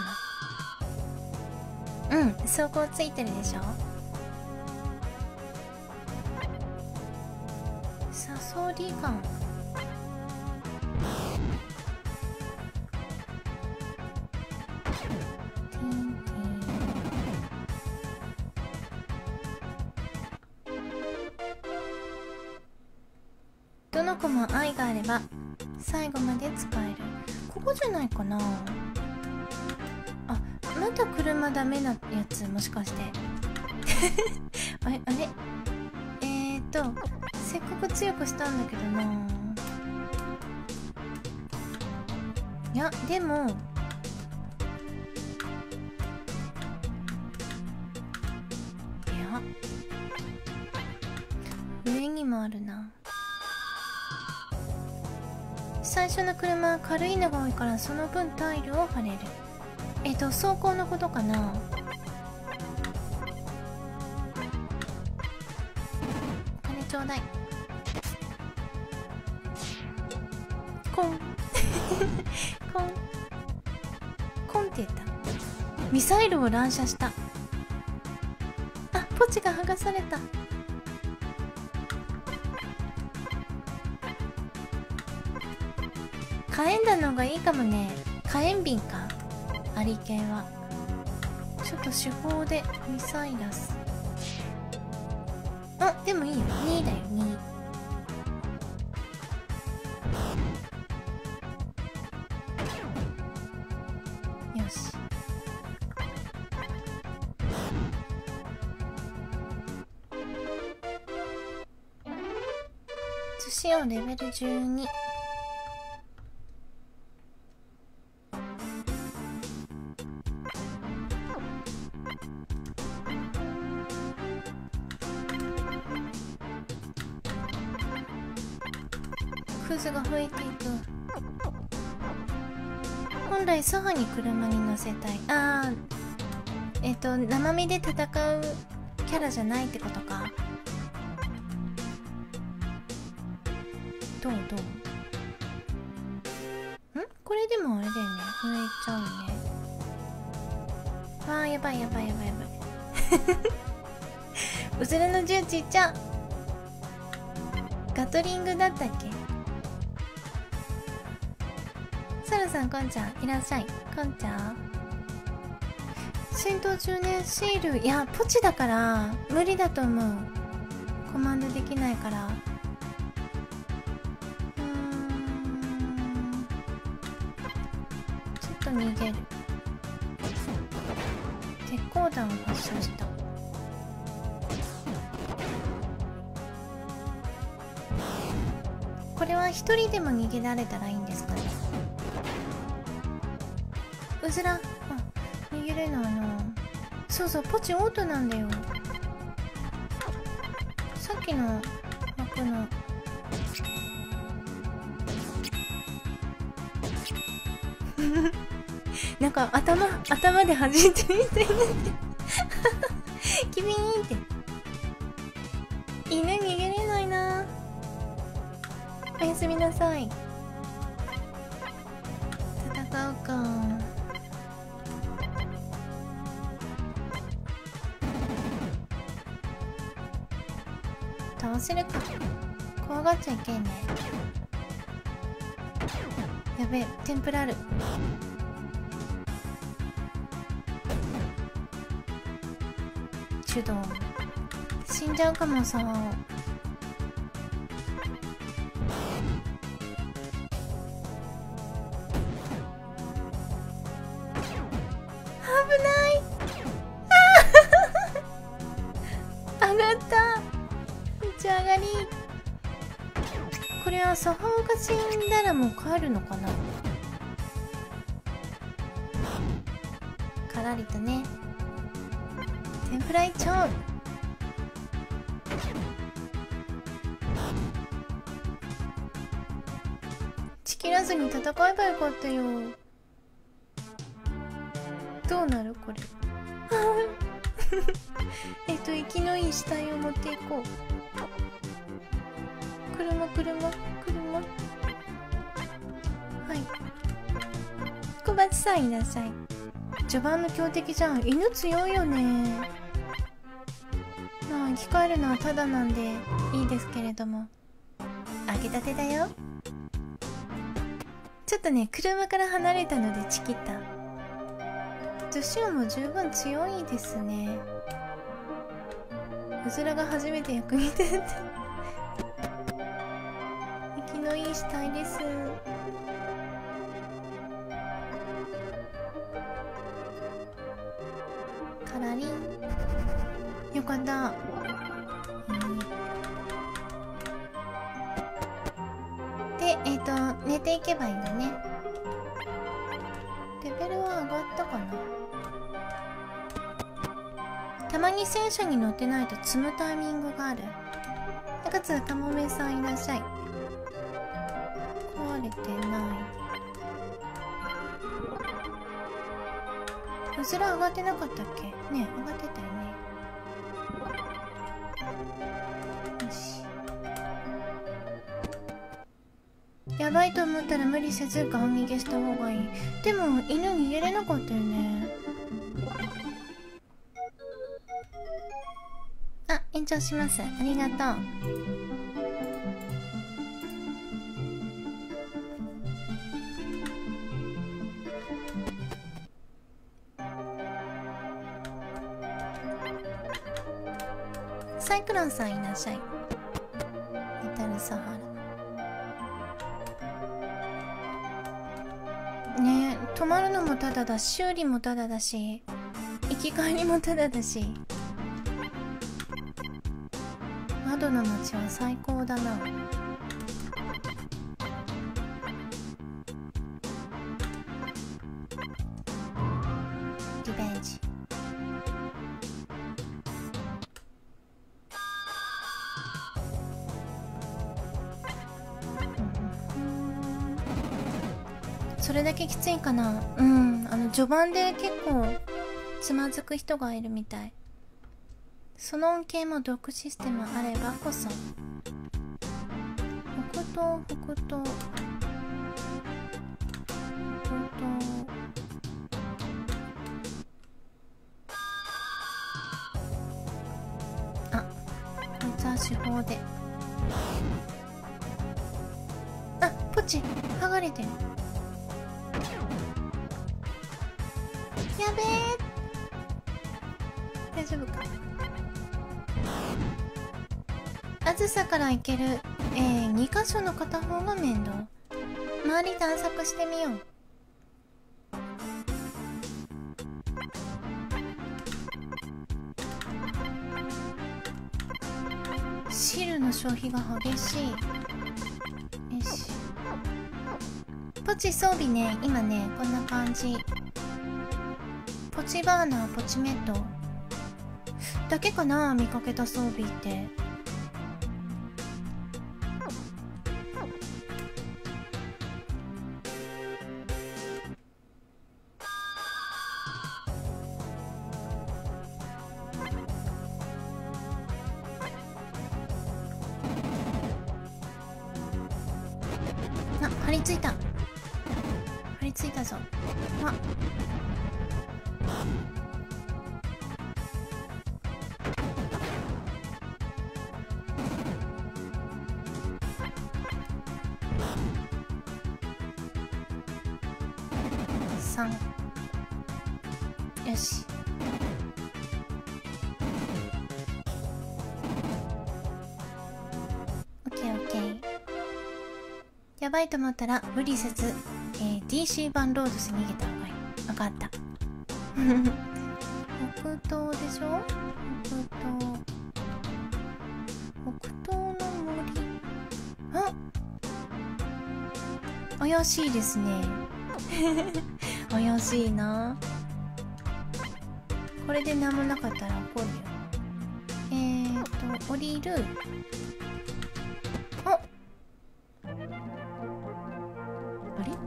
な。うん、走行ついてるでしょ。サソリガン。どの子も愛があれば最後まで使える。ここじゃないかな。あ、また車ダメなやつもしかしてあれせっかく強くしたんだけどな。いやでもいや上にもあるな。最初の車は軽いのが多いからその分タイルを貼れる。走行のことかな。お金ちょうだい。コンコンコンって言った。ミサイルを乱射した。あ、ポチが剥がされた。火炎弾の方がいいかもね。火炎瓶かアリ系は。ちょっと手法でミサイラス。あ、でもいいよ。2だよ、2。よし。寿司をレベル12。 渦が増えていく。本来ソファに車に乗せたい。生身で戦うキャラじゃないってことか。どうこれでもあれだよね、増えちゃうね。わあ、やばい。うずらの銃ちっちゃ。ガトリングだったっけ。サルさん、こんちゃんいらっしゃい。こんちゃん戦闘中ね。シール、いやポチだから無理だと思う。コマンドできないから。ちょっと逃げる。鉄鋼弾を発射した。これは一人でも逃げられたらいいんですかね。うずら、逃げれないな。そうそう、ポチオートなんだよ。さっきの枠のなんか頭で弾いてみたいになってキビーンって。犬逃げれないな。おやすみなさい。戦うか。倒せるか。怖がっちゃいけんね。やべえ、テンプラある。手動死んじゃうかもさ。危ない。上がった。打ち上がり。これはサファーが死んだらもう帰るのかな。からりとね。天ぷら一丁。ちきらずに戦えばよかったよ。どうなるこれ。生きのいい死体を持っていこう。車。はい。小鉢さんいらっしゃい。序盤の強敵じゃん。犬強いよね。まあ生き返るのはただなんでいいですけれども。揚げたてだよ。ちょっとね、車から離れたのでチキった。女子王も十分強いですね。うずらが初めて役に立って生きのいい死体です。カラリン。よかった。で、寝ていけばいいんだね。レベルは上がったかな。たまに戦車に乗ってないと積むタイミングがある。かつかもめさんいらっしゃい。壊れてない。うずら上がってなかったっけね。上がってたよね。よし。やばいと思ったら無理せずガン逃げした方がいい。でも犬逃げれなかったよね。あ、延長します。ありがとう。サイクロンさんいらっしゃい。メタルサハラねえ、止まるのもタダだし、修理もタダだし、生き返りもタダだし、窓の街は最高だな。リベンジ。 それだけきついかな。うん、序盤で結構つまずく人がいるみたい。その恩恵もドックシステムあればこそ。北東北東北東。あ、こいつは手法で。あ、ポチ剥がれてる。やべえ、大丈夫か。あずさから行ける、2箇所の片方が面倒。周り探索してみよう。汁の消費が激しい。よし、ポチ装備ね、今ねこんな感じ。ポチバーナー、ポチメットだけかな、見かけた装備って。あ、張り付いた。張り付いたぞ。あ、3。よし。オッケーオッケー。やばいと思ったら無理せず、DC 版ロードスに逃げた方がいい。分かった。北東でしょ。北東の森。あ、怪しいですね。怪しいな。これで何もなかったら怒るよ。降りる。あ、あれ、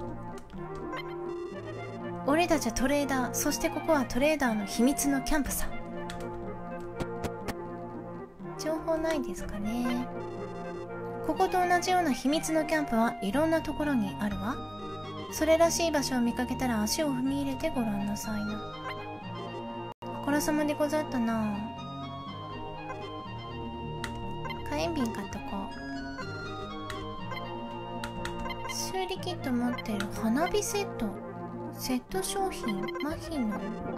俺たちはトレーダー。そしてここはトレーダーの秘密のキャンプさ。情報ないですかね。ここと同じような秘密のキャンプはいろんなところにあるわ。それらしい場所を見かけたら足を踏み入れてごらんなさいな。あからさまでござったな。火炎瓶買っとこう。修理キット持ってる。花火セット。セット商品。マヒノ。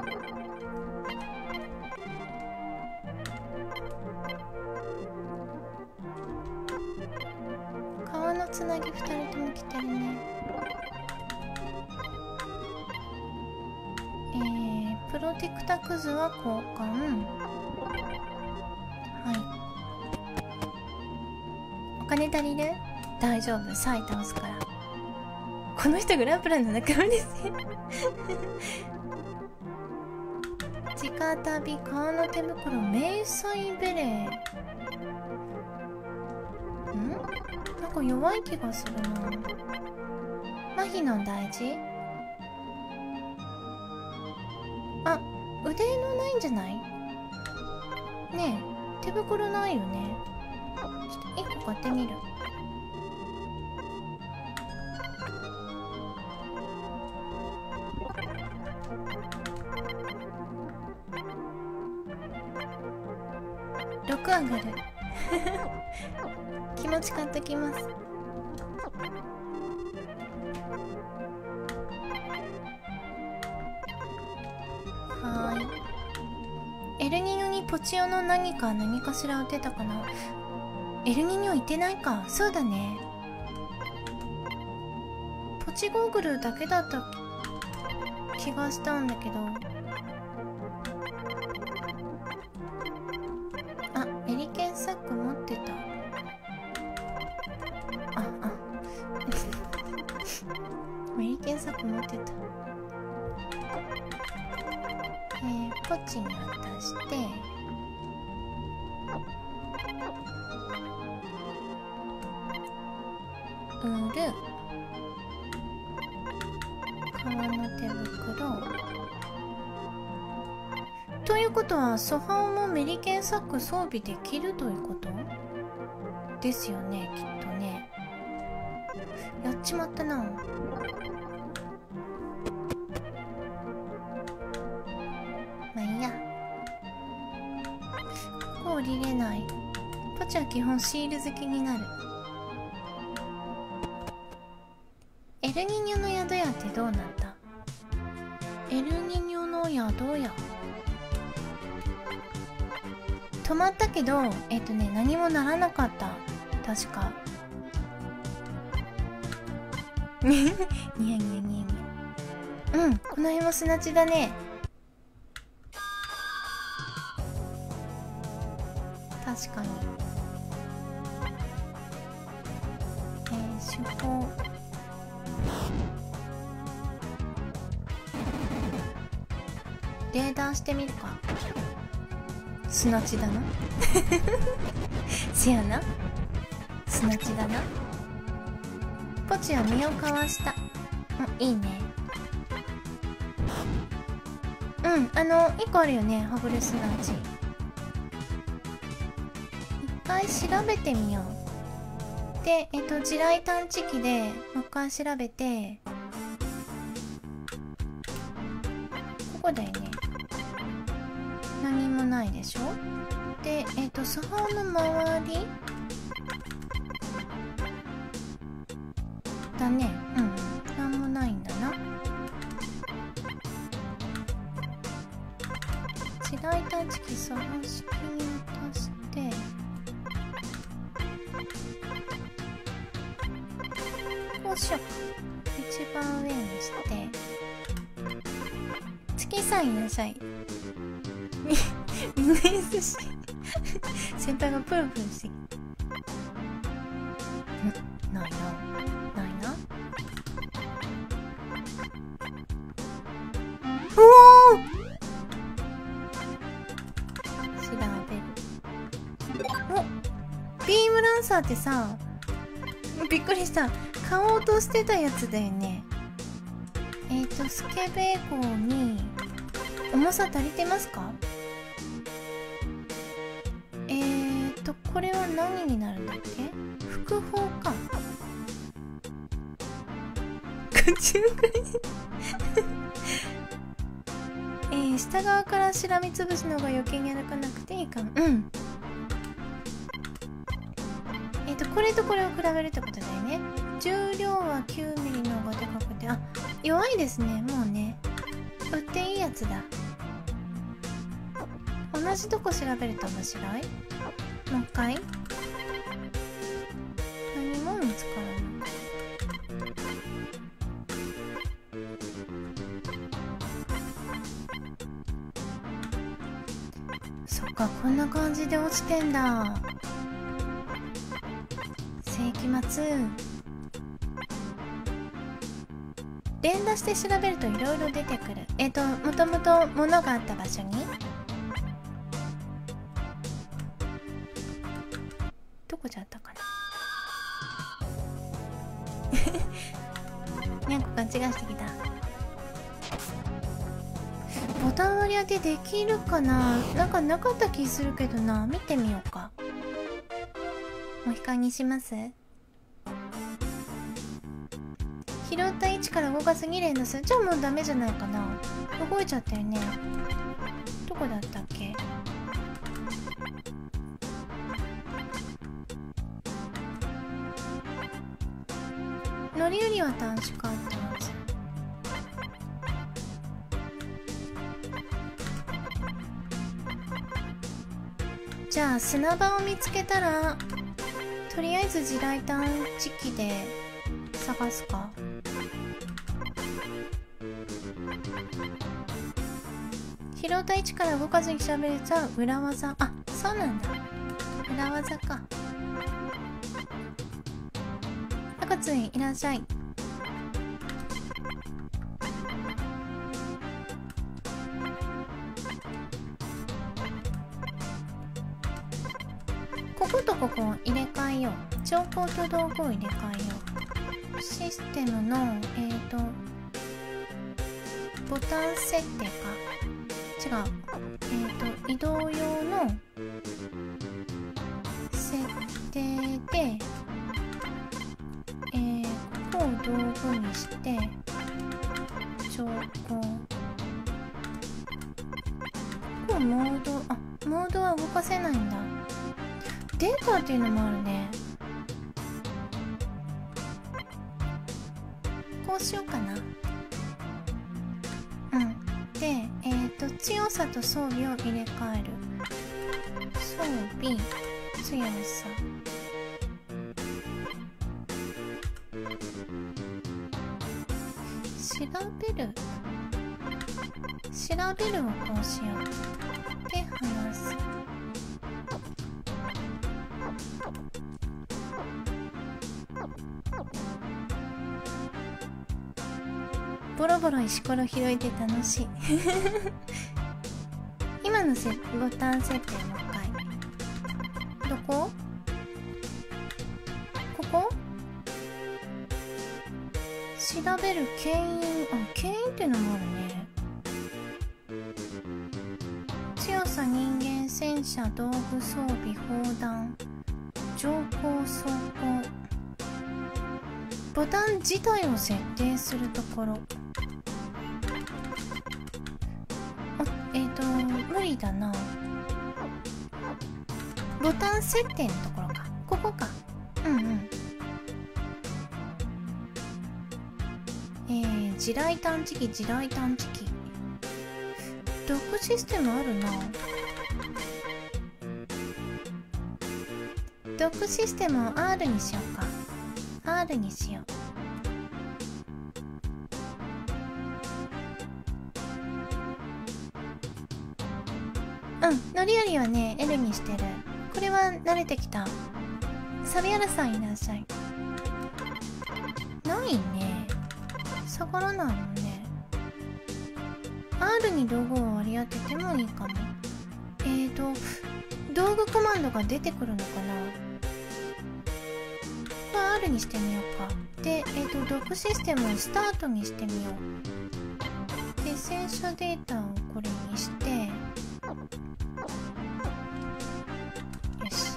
革のつなぎ2人とも着てるね。プロテクタくずは交換。はい。お金足りる？大丈夫、サイ倒すから。この人グランプラの仲間ですよ。直旅、革の手袋、迷彩ベレー。なんか弱い気がするな。マヒノン大事？あ、腕のないんじゃない？ねえ、手袋ないよね。ちょっと1個買ってみる。6上がる。気持ち買っときます。はーい。エルニーニョにポチオの何かしら売ってたかな。エルニーニョ行ってないか。そうだね。ポチゴーグルだけだった気がしたんだけど。あ、メリケンサック持ってた。メリケンサック持ってた。ポチに渡して売る。 革の手袋ということは、ソファーもメリケンサック装備できるということですよね、きっとね。やっちまったな。まあいいや。ここ降りれない。ポチは基本シール好きになる。エルニニョの宿屋ってどうなった？エルニニョの宿屋泊まったけど、何もならなかった。確か。ニヤニヤニヤニヤ。うん、この辺も砂地だね。確かに。手法。レーダーしてみるか。砂地だな。せやな。砂地だな。ポチは身をかわした。いいね。1個あるよね、ハブル砂地。一回調べてみよう。で、地雷探知機でもう一回調べて、ここだよね。何もないでしょ。で、ソファーの周りだね。なんもないんだな。地雷探知機探し機に渡して、こうしよう。一番上にして、月さんいらっしゃい。みんな優しい。先輩がプルプルしてないな。ないな。おお、調べる。お、ビームランサーってさ、びっくりした。買おうとしてたやつだよね。スケベー号に重さ足りてますか？これは何になるんだっけ？複法か。口動かり下側からしらみつぶしの方が余計に歩かなくていいかも。これとこれを比べるってことだよね。重量は 9mm の方がでかくて、弱いですね。もうね、売っていいやつだ。同じとこ調べると面白い。もう一回。何も見つからない。そっか、こんな感じで落ちてんだ。世紀末。連打して調べるといろいろ出てくる。もともと物があった場所に。どこじゃったかな。にゃんこ勘違いしてきた。ボタン割り当てできるかな。なんかなかった気するけどな。見てみようか。もう一回にします。拾った位置から動かす2連打する。じゃあもうダメじゃないかな。動いちゃったよね。どこだったっけ。乗り降りは短縮あったはず。じゃあ砂場を見つけたらとりあえず地雷探知機で探すか。拾った位置から動かずにしゃべれちゃう裏技。そうなんだ。裏技か。赤ついいらっしゃい。こことここを入れ替えよう。兆候と道具を入れ替えよう。システムのボタン設定か。違う。移動用の設定で、ここを道具にして、ここモード、モードは動かせないんだ。データっていうのもあるね。こうしようかな。で、強さと装備を入れ替える。装備、強さ。調べるをこうしよう。で、離す。ボロボロ石ころ拾いで楽しい。今のボタン設定もう一回。どこ？ここ？調べる牽引。牽引っていうのもあるね。強さ、人間、戦車、道具、装備、砲弾、乗降、走行。ボタン自体を設定するところ。無理だな。ボタン設定のところか。ここか。地雷探知機、地雷探知機。ドックシステムあるな。ドックシステムを R にしようか。R にしよう。乗り降りはね L にしてる。これは慣れてきた。サビアラさんいらっしゃい。ないね。下がらないのね。R に道具を割り当ててもいいかも。道具コマンドが出てくるのかな。これ R にしてみようか。で、ドックシステムをスタートにしてみよう。で、戦車データをこれにして、よし。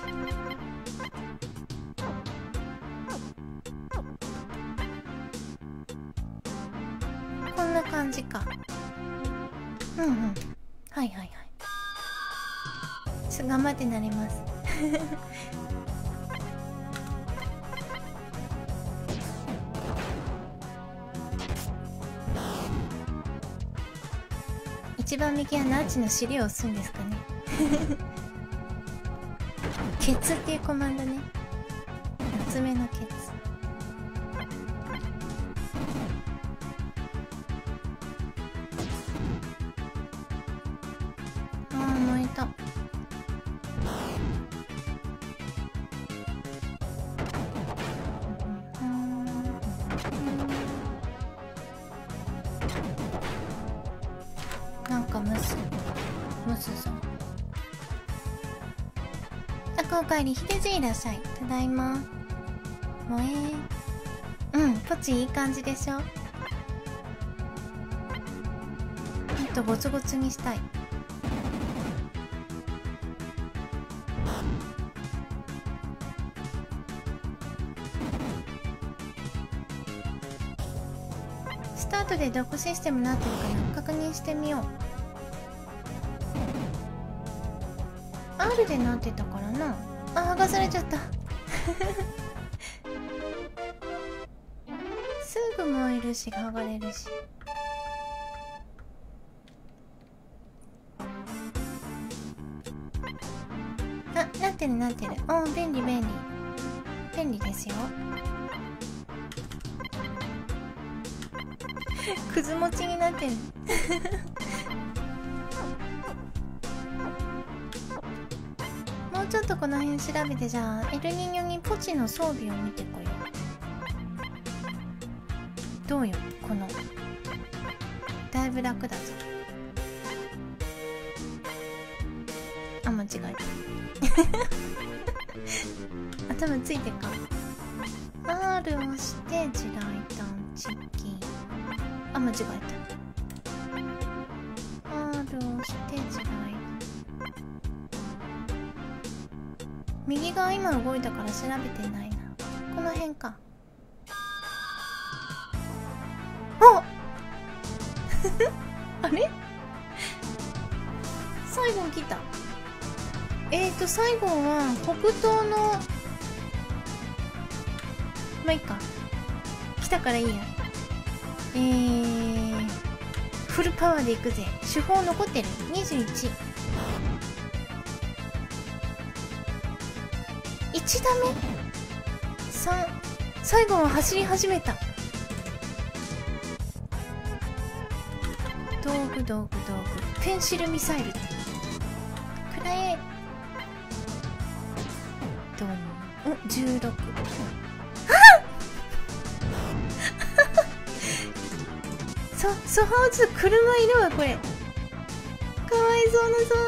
こんな感じか。はいはいはい。頑張ってなれます。一番右はナッチの尻を押すんですかね。ケツっていうコマンドね。夏目のケツ。燃えた。なんか蒸すぞ。おかえり、ひでじいらっしゃい。ただいま。ポチいい感じでしょ。もっとゴツゴツにしたい。スタートでドックシステムになってるかな、確認してみよう。R でなってたからな。剥がされちゃった。すぐ燃えるし剥がれるし。なってるなってる。便利便利。便利ですよ。くず餅になってる。もうちょっとこの辺調べて、じゃあエルニーニョにポチの装備を見てこよう。どうよこの。だいぶ楽だぞ。間違えた。頭ついてか。R を押して地雷探知機。間違えるして違い。右側今動いたから調べてないな。この辺か。ああれ最後来た。最後は北東の、まあいいか、来たからいいや。フルパワーでいくぜ。手法残ってる。21。1打目3。最後は走り始めた。道具ペンシルミサイル。くらえ。ドン。16。ソハウズ車いるわこれ。かわいそうなさ。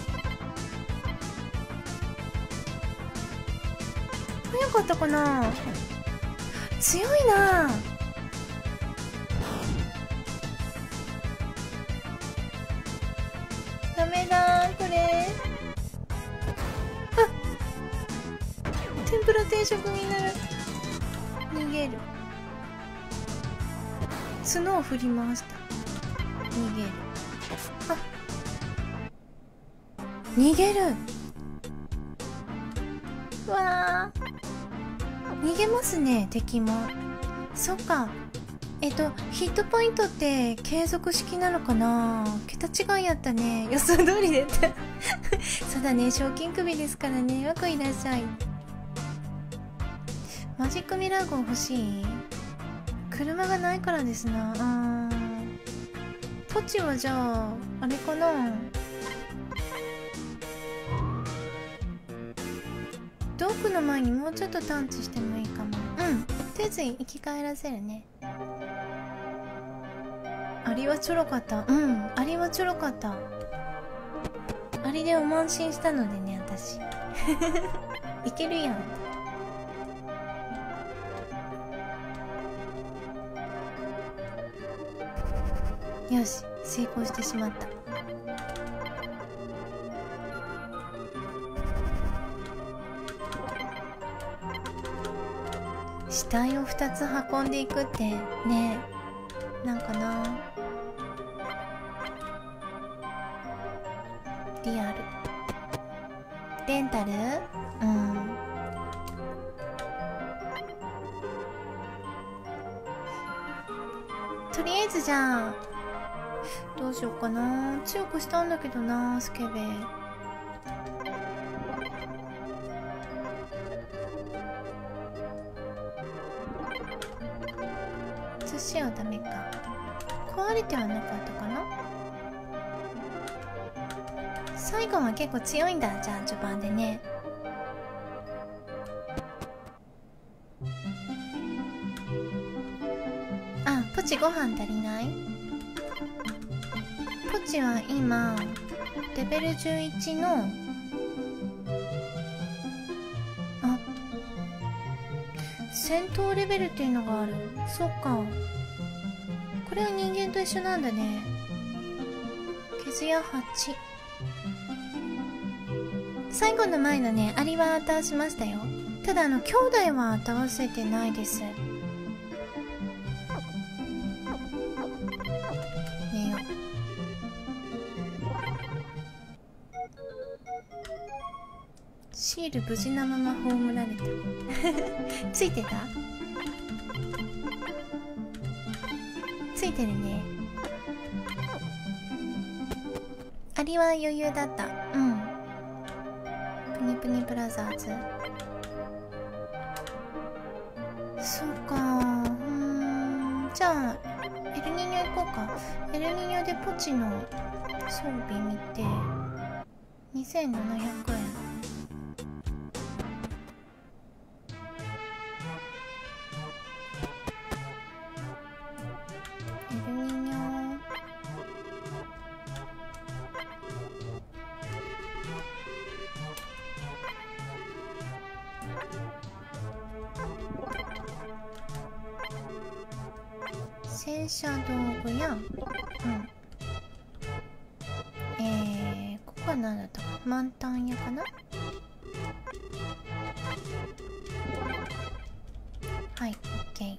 早かったかな。強いな。ダメだこれ。あ、天ぷら定食になる。逃げる。角を振り回した。逃げる。あ、逃げる。うわー、逃げますね敵も。そっか。ヒットポイントって継続式なのかな。桁違いやったね。予想通りでったそうだね、賞金首ですからね。よくいらっしゃい。マジックミラー号欲しい。車がないからですな。ポチはじゃああれかな。ドークの前にもうちょっと探知してもいいかも。うん、とりあえず生き返らせるね。アリはちょろかった。うん、アリはちょろかった。アリでお慢心したのでね、私いけるやん。よし、成功してしまった。死体を2つ運んでいくってね、なんかな。リアルレンタル。うん、とりあえずじゃあどうしようかな。強くしたんだけどな、スケベ。寿司はダメか。壊れてはなかったかな。最後は結構強いんだ。じゃあ序盤でね。あ、ポチご飯足りない。ポチは今レベル11の、あ、戦闘レベルっていうのがある。そっか、これは人間と一緒なんだね。傷や8。最後の前のね、アリは当たわしましたよ。ただ兄弟は当たわせてないです。寝よう。シール無事なまま葬られたついてた？ついてるね。アリは余裕だった。うん。プニプニブラザーズ。そうか。じゃあエルニーニョ行こうか。エルニーニョでポチの装備見て2700円。戦車道具や、うん、 は何だったか、満タン屋かな。はい、OK。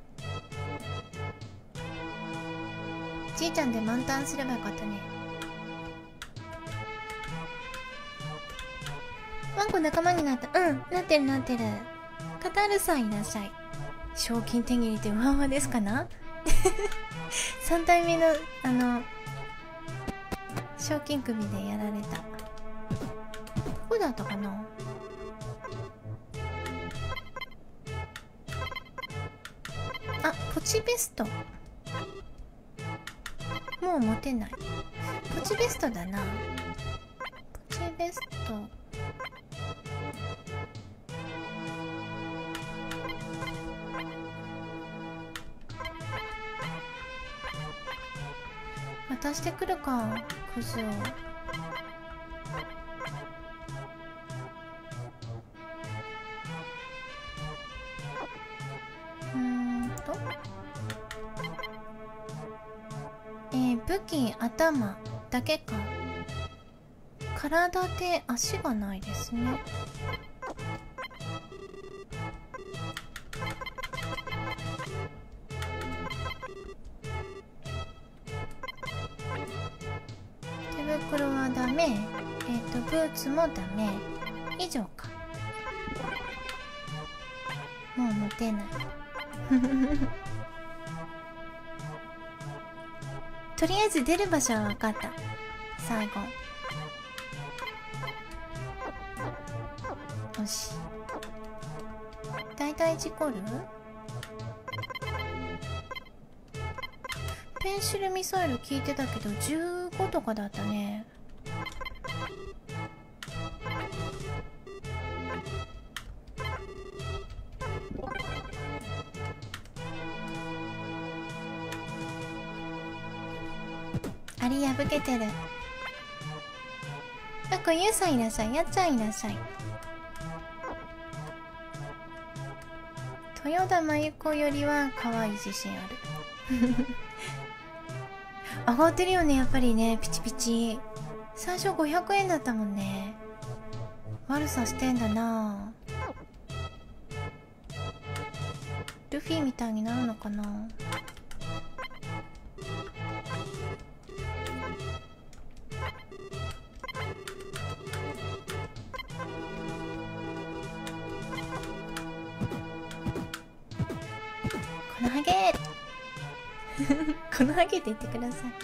じいちゃんで満タンすればよかったね。ワンコ仲間になった。うん、なってるなってる。カタールさんいらっしゃい。賞金手に入れてワンワですかな。3体目の賞金首でやられた。どこだったかな。あ、ポチベスト。もう持てない。ポチベストだな。ポチベスト。渡してくるか、クズを。武器頭だけか。体で足がないですね。手袋はダメ。ブーツもダメ。以上か。もう持てない。とりあえず出る場所は分かった。最後。よし。だいたい事故る？ペンシルミサイル聞いてたけど15とかだったね。あり破けてる。あ、こゆうさんいらっしゃい。やっちゃんいらっしゃい。豊田真由子よりは可愛い自信ある。上がってるよね、やっぱりね。ピチピチ。最初500円だったもんね。悪さしてんだな。ルフィみたいになるのかな。このハゲこのハゲって言ってください。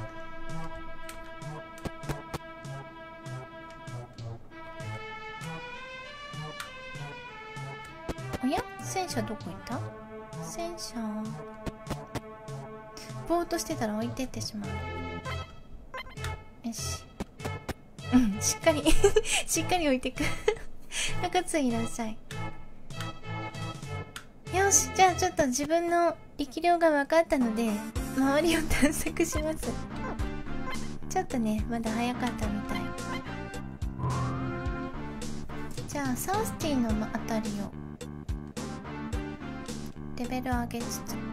おや、戦車どこ行った？戦車ぼーっとしてたら置いてってしまう。よし。うん、しっかりしっかり置いてく。中津いらっしゃい。よし、じゃあちょっと自分の力量が分かったので周りを探索します。ちょっとね、まだ早かったみたい。じゃあサウスティのあたりをレベル上げつつ、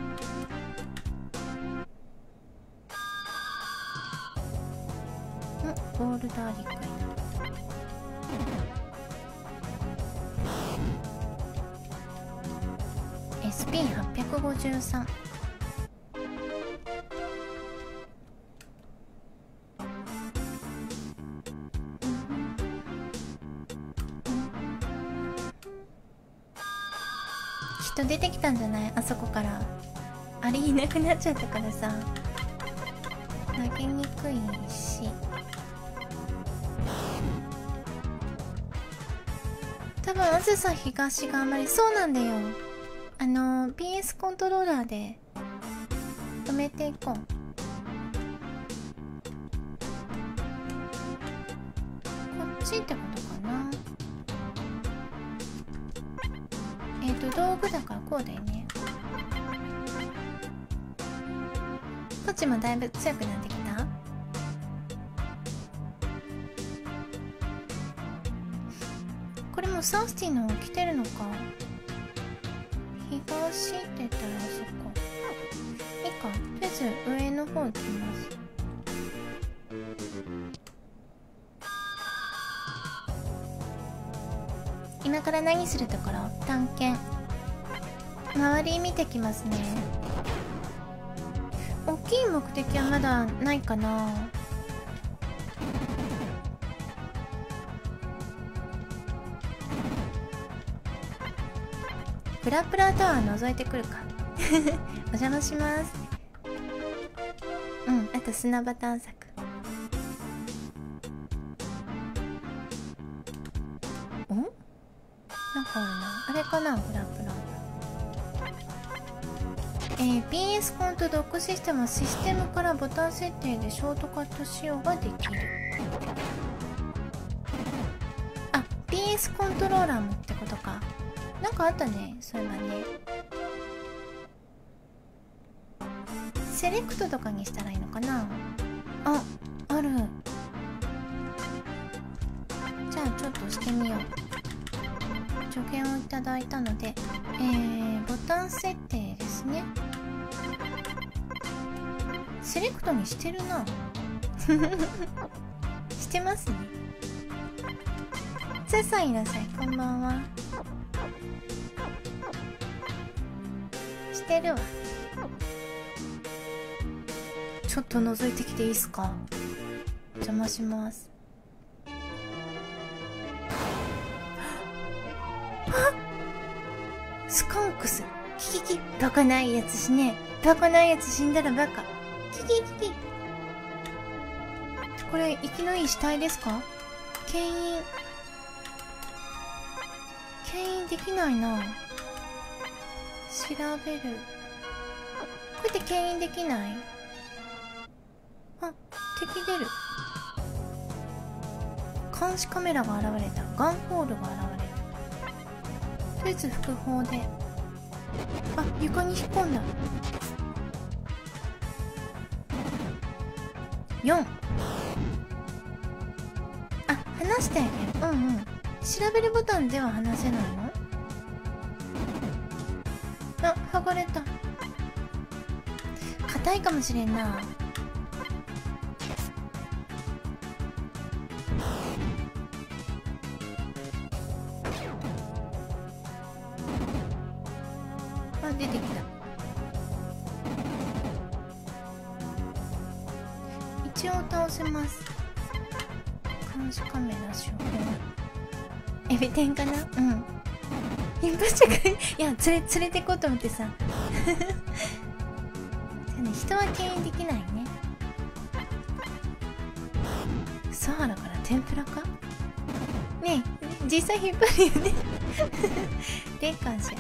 ボールダーリックになる。SP853。人出てきたんじゃない？あそこから。あれいなくなっちゃったからさ、投げにくいし。多分あずさ東があんまり。そうなんだよ。PS コントローラーで止めていこう。こっちってことかな。道具だからこうだよね。こっちもだいぶ強くなってきた。これもサウスティの方来てるのか。東って言ったらそこいいか。とりあえず上の方行きます。 から何するところ？探検。周り見てきますね。大きい目的はまだないかな。グラップラータワー覗いてくるか。お邪魔します。うん、あと砂場探索。ん？なんかあるな。あれかな、グラップラー。PS コンとドックシステムはシステムからボタン設定でショートカット使用ができる。あ、PS コントローラーもってことか。なんかあったね、そういえばね。セレクトとかにしたらいいのかな。あ、ある。じゃあちょっとしてみよう。助言をいただいたので、ボタン設定ですね。セレクトにしてるな。してますね。さんいらっしゃい、こんばんは。してるわ。ちょっと覗いてきていいっすか？邪魔します。スカンクス。キキキ。バカないやつしね。バカないやつ死んだらバカ。キキキキ。これ生きのいい死体ですか？牽引できないな。調べる。こうやって牽引できない？あ、敵出る。監視カメラが現れた。ガンホールが現れる。とりあえず複砲で。あ、床に引っ込んだ。4。あ、離してあげる。うんうん。調べるボタンでは離せないの？あ、剥がれた。硬いかもしれんな。あ、出てきた。一応倒せます。監視カメラ周辺。エビ天かな？うん。一発じゃいや、連れてこうと思ってさ。人は牽引できないね。サハラから天ぷらか？ねえ、実際引っ張るよね。でかんしゃ。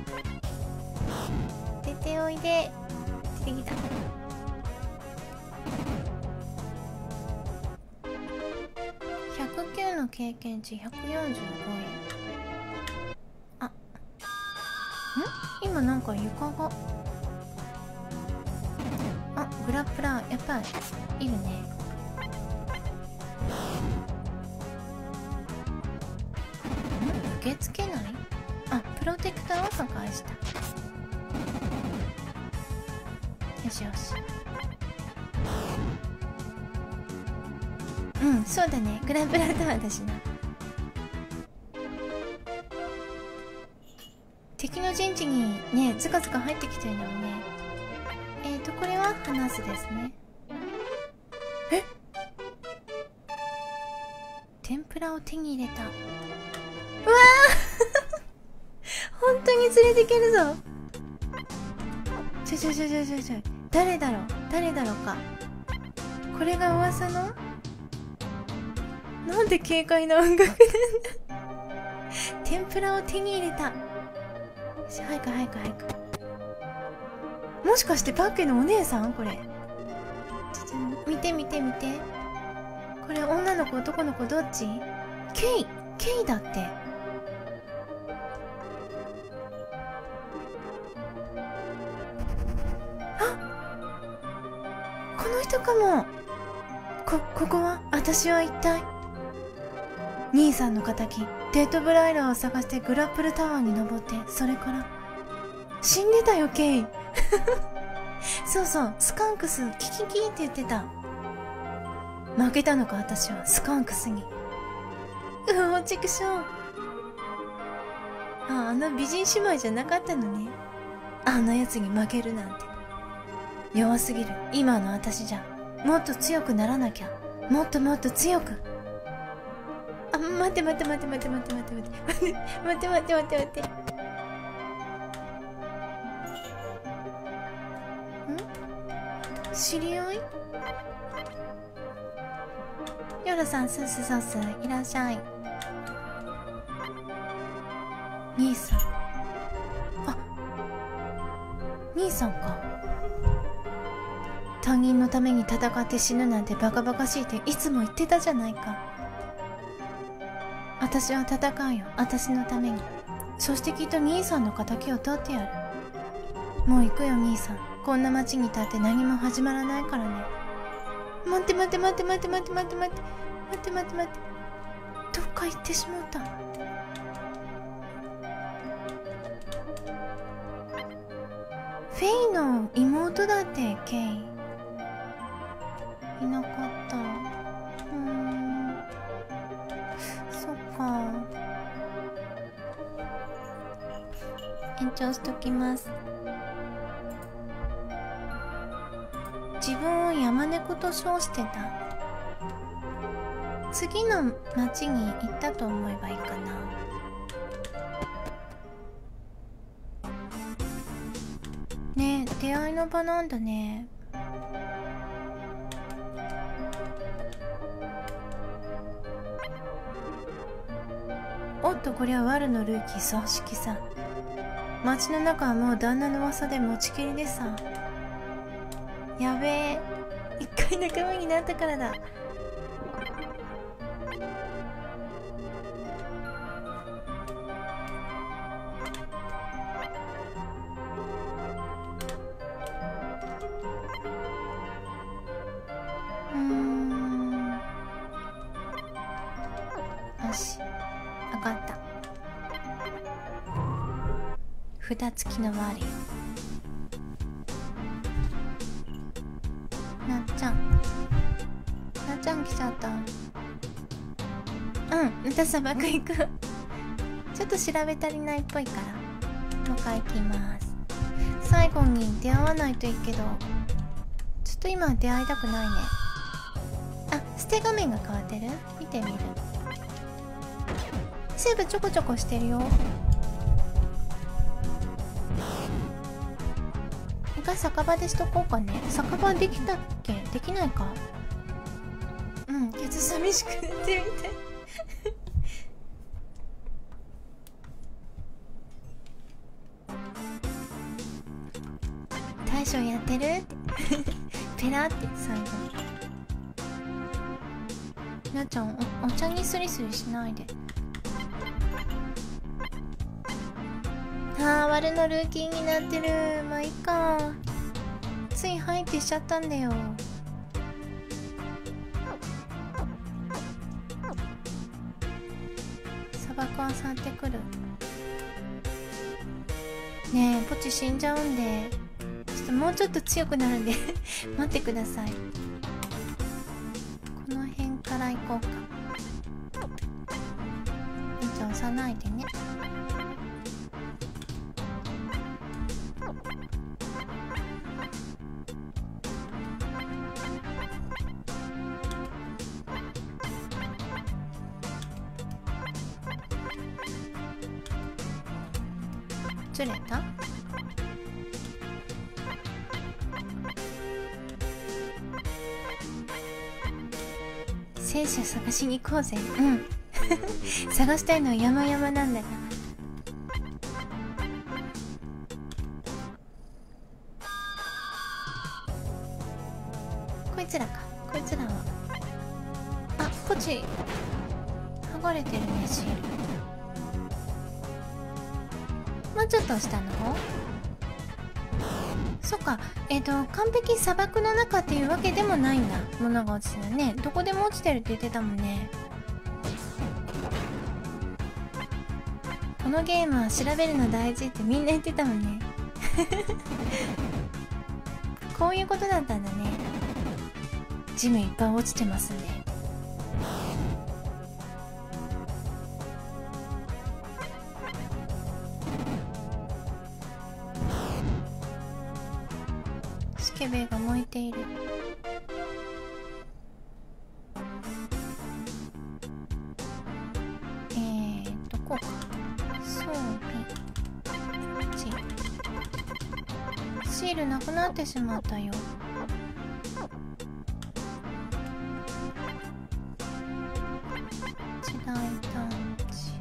出ておいで。出てきた。109の経験値145円。あ、ん？今なんか床が。あ、グラップラー、やっぱりいるね。受け付けない？あ、プロテクターは破壊した。よしよし。うん、そうだね。グラップラータワーだしな。敵の陣地にね、ズカズカ入ってきてるのよね。これは話すですね。え？天ぷらを手に入れた。うわー本当に連れてけるぞ。ちょ。誰だろうか。これが噂の？なんで軽快な音楽なんだ。天ぷらを手に入れた。早く。もしかしてパッケのお姉さん？これちょっと見て。これ女の子男の子どっち？ケイだって。あ、この人かも。ここは？私は一体？兄さんの仇、デッドブライラーを探してグラップルタワーに登って、それから死んでたよ、ケイ。そう、スカンクスキキキって言ってた。負けたのか、私はスカンクスに。うお、ちくしょう。 あの美人姉妹じゃなかったのね。あんなやつに負けるなんて弱すぎる。今の私じゃもっと強くならなきゃ。もっともっと強く。あ、待って待って待って待って待って待って待って待って待って待って待って待って。知り合い？ヨロさん、スースソースいらっしゃい。兄さん。あ、兄さんか。他人のために戦って死ぬなんてバカバカしいっていつも言ってたじゃないか。私は戦うよ、私のために。そしてきっと兄さんの敵を取ってやる。もう行くよ兄さん。こんな町に立って何も始まらないからね。待って待って待って待って待って待って待って待って待って待って、どっか行ってしまった。フェイの妹だってケイいなかった。そっか。延長しときます。自分を山猫と称してた。次の町に行ったと思えばいいかな。ねえ、出会いの場なんだね。おっと、こりゃワルのルーキー葬式さ。町の中はもう旦那の噂で持ちきりでさ。やべえ、一回仲間になったからだ。よし、分かった。札付きのワーリー。なっちゃん来ちゃった。歌砂漠行く。ちょっと調べ足りないっぽいからもう一回行きます。最後に出会わないといいけど、ちょっと今は出会いたくないね。あ、捨て画面が変わってる？見てみる。セーブちょこちょこしてるよ。一回酒場でしとこうかね。酒場できたっけ？できないか。ケツ寂しくなってみたい。大将やってる？ペラって最後。なっちゃん、お茶にスリスリしないで。ワルのルーキーになってる。まあいいか。つい入ってしちゃったんだよ。砂漠は去ってくる。ねえ、ポチ死んじゃうんで、ちょっともうちょっと強くなるんで待ってください。この辺から行こうか。じゃあ押さないでね。ずれた？戦車探しに行こうぜ。探したいのは山々なんだが。こいつらか。こいつらはポチ剥がれてるね。シールもうちょっと下の方。そっか。完璧砂漠の中っていうわけでもないんだ。物が落ちてるね。どこでも落ちてるって言ってたもんね。このゲームは調べるの大事ってみんな言ってたもんね。こういうことだったんだね。ジムいっぱい落ちてますね。 スケベが燃えている。こうか。装備シールなくなってしまったよ。時代探知。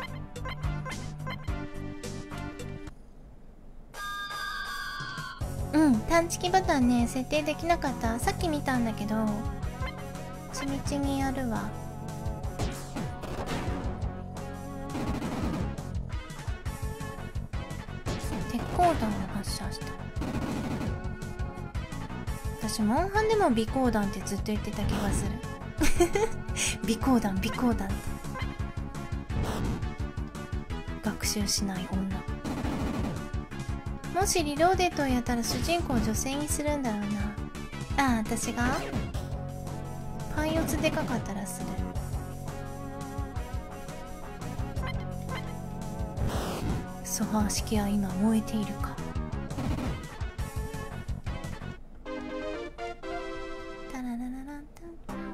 うん、探知機ボタンね設定できなかった。さっき見たんだけど地道にやるわ。鉄鋼弾を発射した。私モンハンでも尾行弾ってずっと言ってた気がする尾行弾尾行弾って学習しない女。もしリローデッドをやったら主人公を女性にするんだろうな。ああ、私がパン四つでかかったらする。ソファー式は今燃えているか。タラララランタン。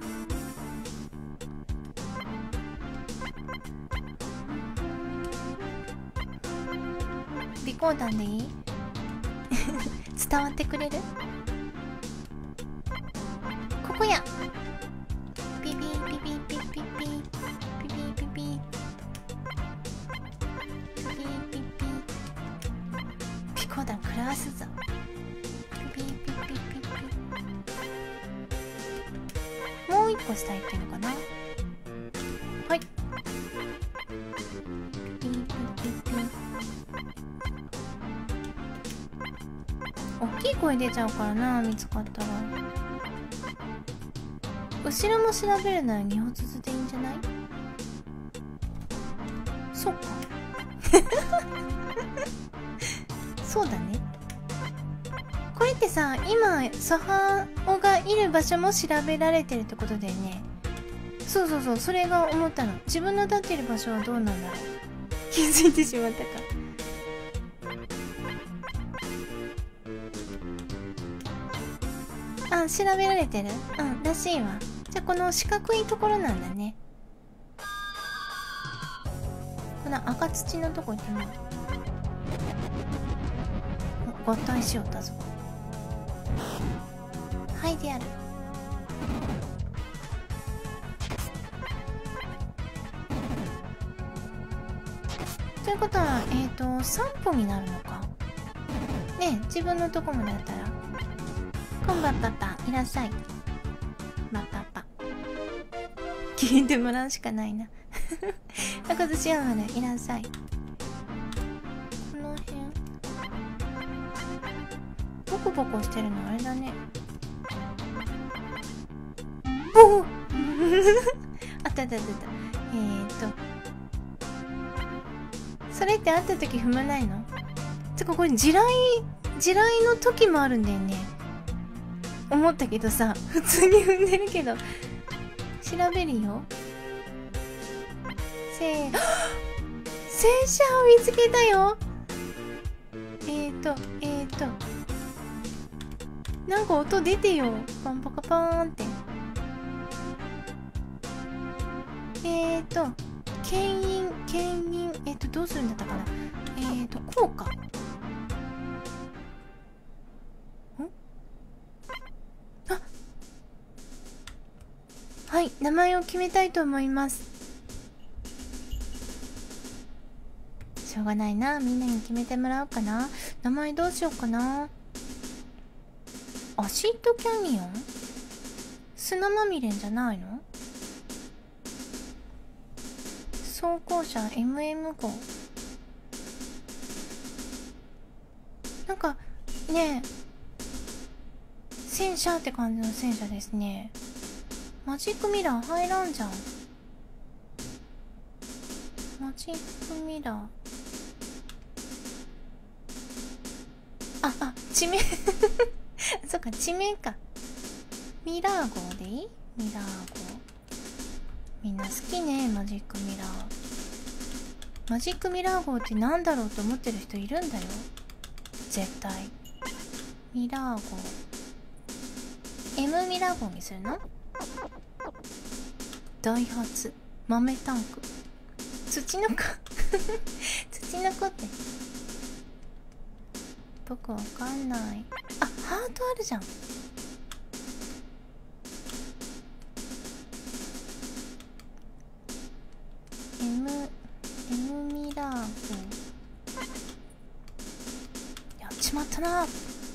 尾行弾でいい伝わってくれる？ここや。ピピピピピピピピピピピピピ尾行弾食らわすぞ。ピピピピピピ。もう一個下行ってるのかな。はい。ピピピピピ。大きい声出ちゃうからな、見つかったら。後ろも調べるなら2発ずつでいいんじゃない？そっかそうだね。これってさ、今ソハオがいる場所も調べられてるってことだよね。そうそうそう、それが思ったの。自分の立ってる場所はどうなんだろう。気づいてしまったか。あ、調べられてる？うん、らしいわ。じゃあこの四角いところなんだね。この赤土のとこ行ってみよう。合体しよったぞ。はいである。ということは3歩になるのかね。自分のとこまでやったら。こんばんパパいらっしゃい。まあパパ聞いてもらうしかないな赤寿司屋までいらっしゃい。この辺ボコボコしてるのあれだね。おおあったあったあった。それって会った時踏まないの？てかこれ地雷の時もあるんだよね。思ったけどさ、普通に踏んでるけど。調べるよ。戦車を見つけたよ。なんか音出てよ。パンパカパーンって。牽引、どうするんだったかな。こうか。はい、名前を決めたいと思います。しょうがないな、みんなに決めてもらおうかな。名前どうしようかな。アシッドキャニオン？砂まみれんじゃないの？装甲車 MM5。なんかねえ、戦車って感じの戦車ですね。マジックミラー入らんじゃん。マジックミラー。地名そっか、地名か。ミラー号でいい？ミラー号。みんな好きね、マジックミラー。マジックミラー号ってなんだろうと思ってる人いるんだよ。絶対。ミラー号。 M ミラー号にするの？ダイハツ豆タンク土の子土の子って僕わかんない。あ、ハートあるじゃん。M ミラー号やっちまったな。あ、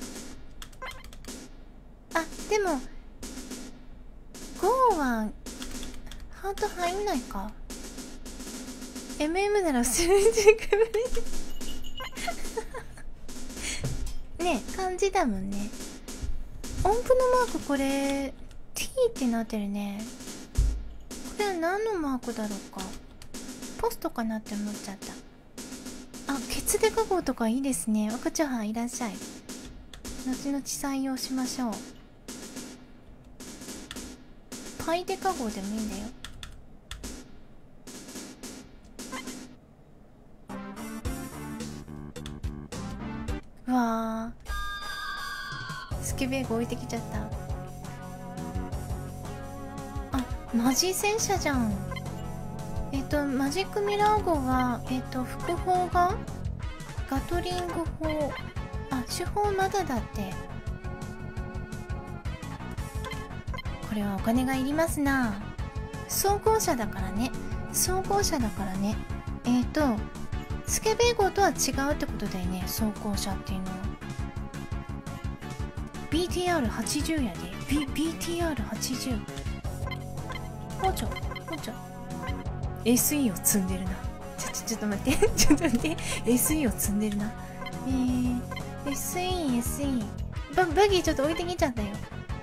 でも5はハート入んないか。 MM ならスルーしてくれねえ、漢字だもんね。音符のマークこれ T ってなってるね。これは何のマークだろうか。ポストかなって思っちゃった。あ、ケツデカ号とかいいですね。赤ちゃんいらっしゃい。後々採用しましょう。パイデカ号でもいいんだよ。うわー、スケベーグ置いてきちゃった。あ、マジ戦車じゃん。マジックミラー号は副砲がガトリング砲。あ、主砲まだだって。これはお金がいりますな。装甲車だからね。装甲車だからね。スケベー号とは違うってことだよね、装甲車っていうのは。 BTR80 やで。BTR80 包丁包丁 SE を積んでるな。ちょっと待ってちょっと待って、 SE を積んでるな。SE バギーちょっと置いてきちゃったよ。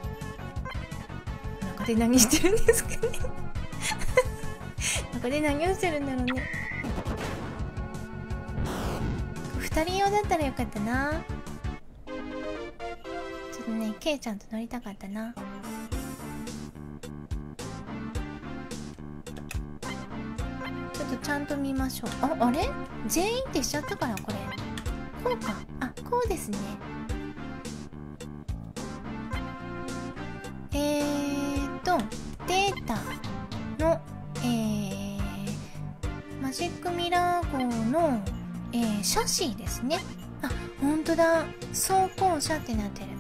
中で何してるんですかね中で何をしてるんだろうね。2人用だったらよかったな。ちょっとね、ケイちゃんと乗りたかったな。ちょっとちゃんと見ましょう。あれ全員ってしちゃったから、これこうか。あ、こうですね。データのマジックミラー号の、シャシーですね。あ、ほんとだ、装甲車ってなってる。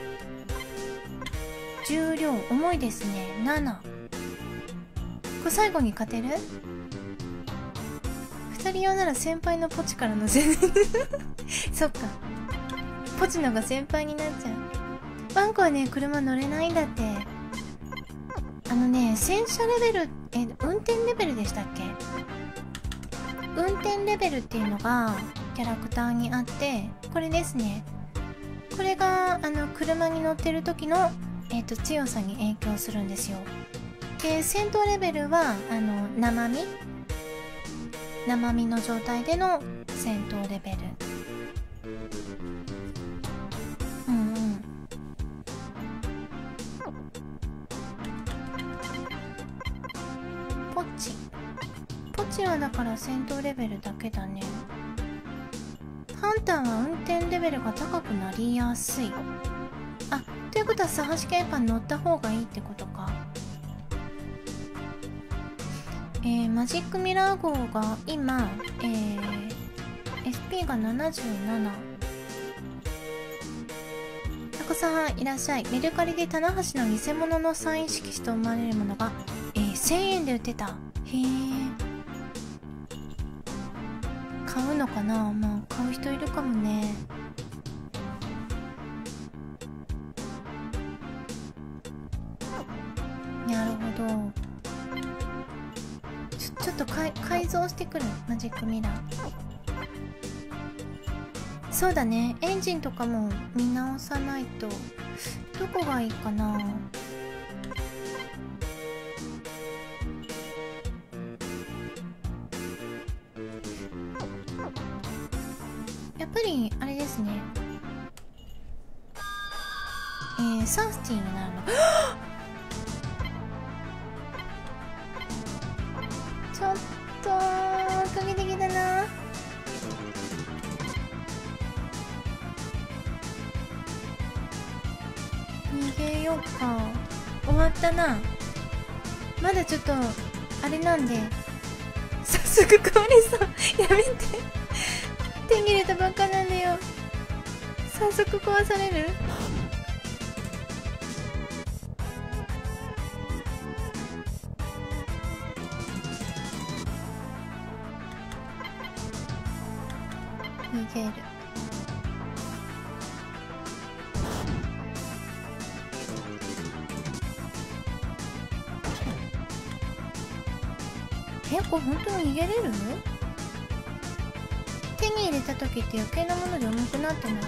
重量重いですね。7。これ最後に勝てる？2人用なら先輩のポチから乗せるそっか、ポチのが先輩になっちゃう。ワンコはね、車乗れないんだって。戦車レベル、運転レベルでしたっけ？運転レベルっていうのがキャラクターにあって、これですね。これが車に乗ってる時の、強さに影響するんですよ。で、戦闘レベルは生身の状態での戦闘レベル。ポチはだから戦闘レベルだけだね。ハンターは運転レベルが高くなりやすい。あ、ということは素橋ケーパン乗った方がいいってことか。マジックミラー号が今、SP が77。タコさんいらっしゃい。メルカリで棚橋の偽物のサイン色紙と思われるものが、1000円で売ってた。へえ。買うのかな。まあ買う人いるかもね。なるほど。ちょっと改造してくる。マジックミラー。そうだね、エンジンとかも見直さないと。どこがいいかな。やっぱりあれですね、サースティーになるのちょっとかけてきたな。 逃げようか。終わったな。まだちょっとあれなんで。早速壊れそう。やめて。手に入れたばっかなんだよ。早速壊される。逃げる。これ本当に逃げれる？手に入れた時って余計なもので重くなってない？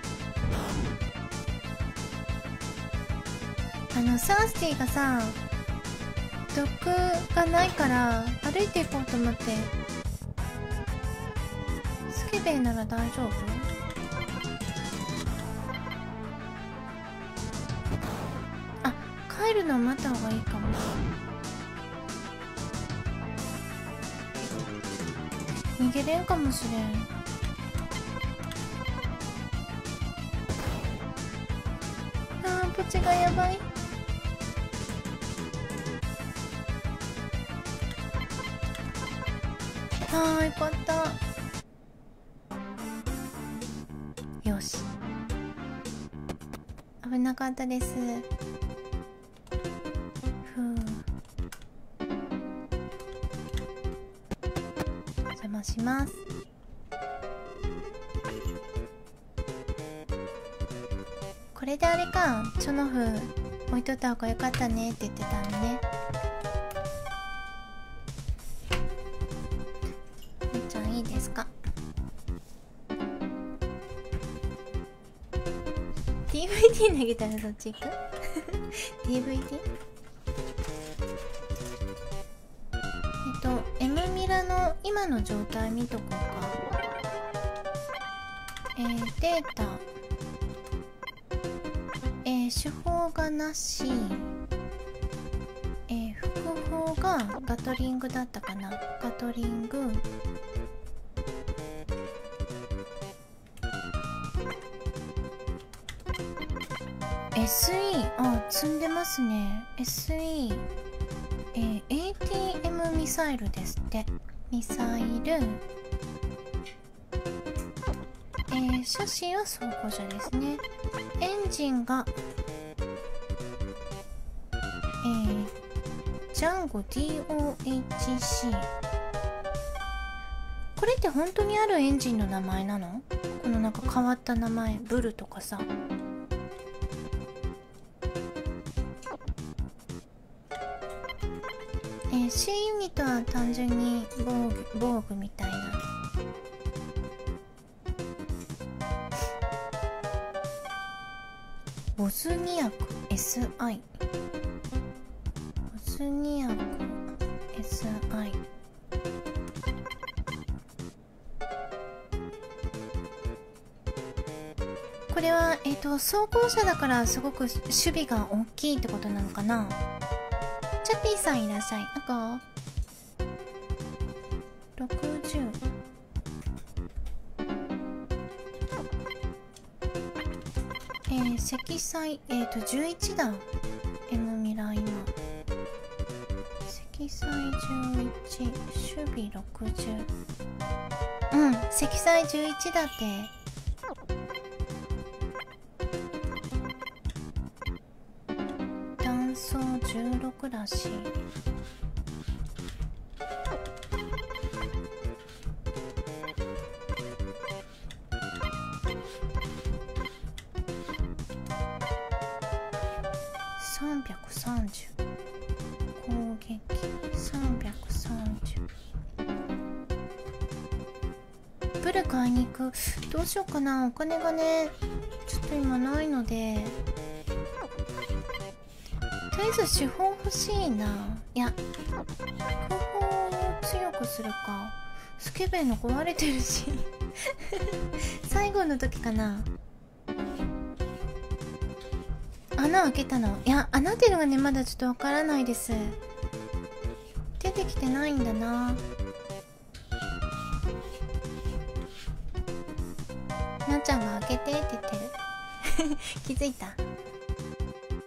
サースティがさ、毒がないから歩いていこうと思って。スケベなら大丈夫？あ、帰るの待った方がいいかも。逃げれんかもしれん。あー、ポチがやばい。あー、よかった。よし、危なかったです。ふう、邪魔します。これであれか、チョノフ置いとった方がよかったねって言ってたのね。みーちゃんいいですか？ DVD 投げたらそっち行く？ DVD？ M ミラの今の状態見とこうか。データ、手法がなし、複法がガトリングだったかな。ガトリング、SE、あ、積んでますね。 SE、ATM ミサイルですって。ミサイル、シャシーは装甲車ですね。エンジンがジャンゴ DOHC。 これって本当にあるエンジンの名前なの？このなんか変わった名前、ブルとかさ。C ユニットは単純に防具みたいな。ボズニアク SI、 ボズニアク SI。 これは装甲車だからすごく守備が大きいってことなのかな。チャピーさんいらっしゃい。なんか60、積載11だ。 M ミラ今積載11、守備60。うん、積載11だって。断層16らしい。330、攻撃330。ブル買いに行く。どうしようかな。お金がねちょっと今ないので、とりあえず手法欲しいな。いや、手法を強くするか。スケベの壊れてるし最後の時かな。穴開けたの。いや、穴っていうのがねまだちょっとわからないです。出てきてないんだな。なっちゃんが開けてって言ってる気づいた。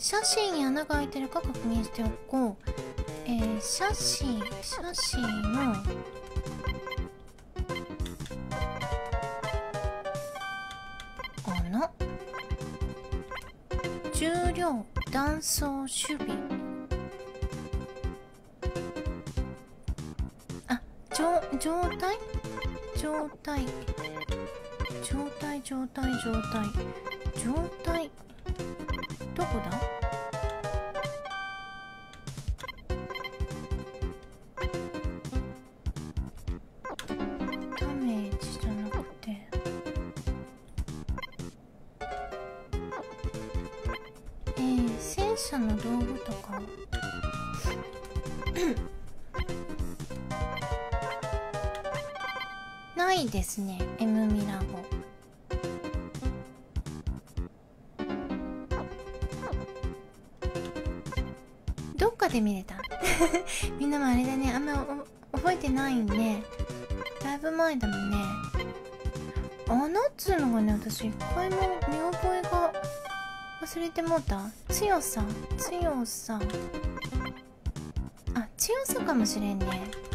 シャシーに穴が開いてるか確認しておこう。シャシーの穴、重量、断層、守備。あ、状態どこだ？ダメージじゃなくて、戦車の道具とかないですね。 M ミラボ。どっかで見れたみんなもあれだね、あんま覚えてないね。だいぶ前だもんね。穴っつうのがね、私一回も見覚えが忘れてもうた。強さかもしれんね。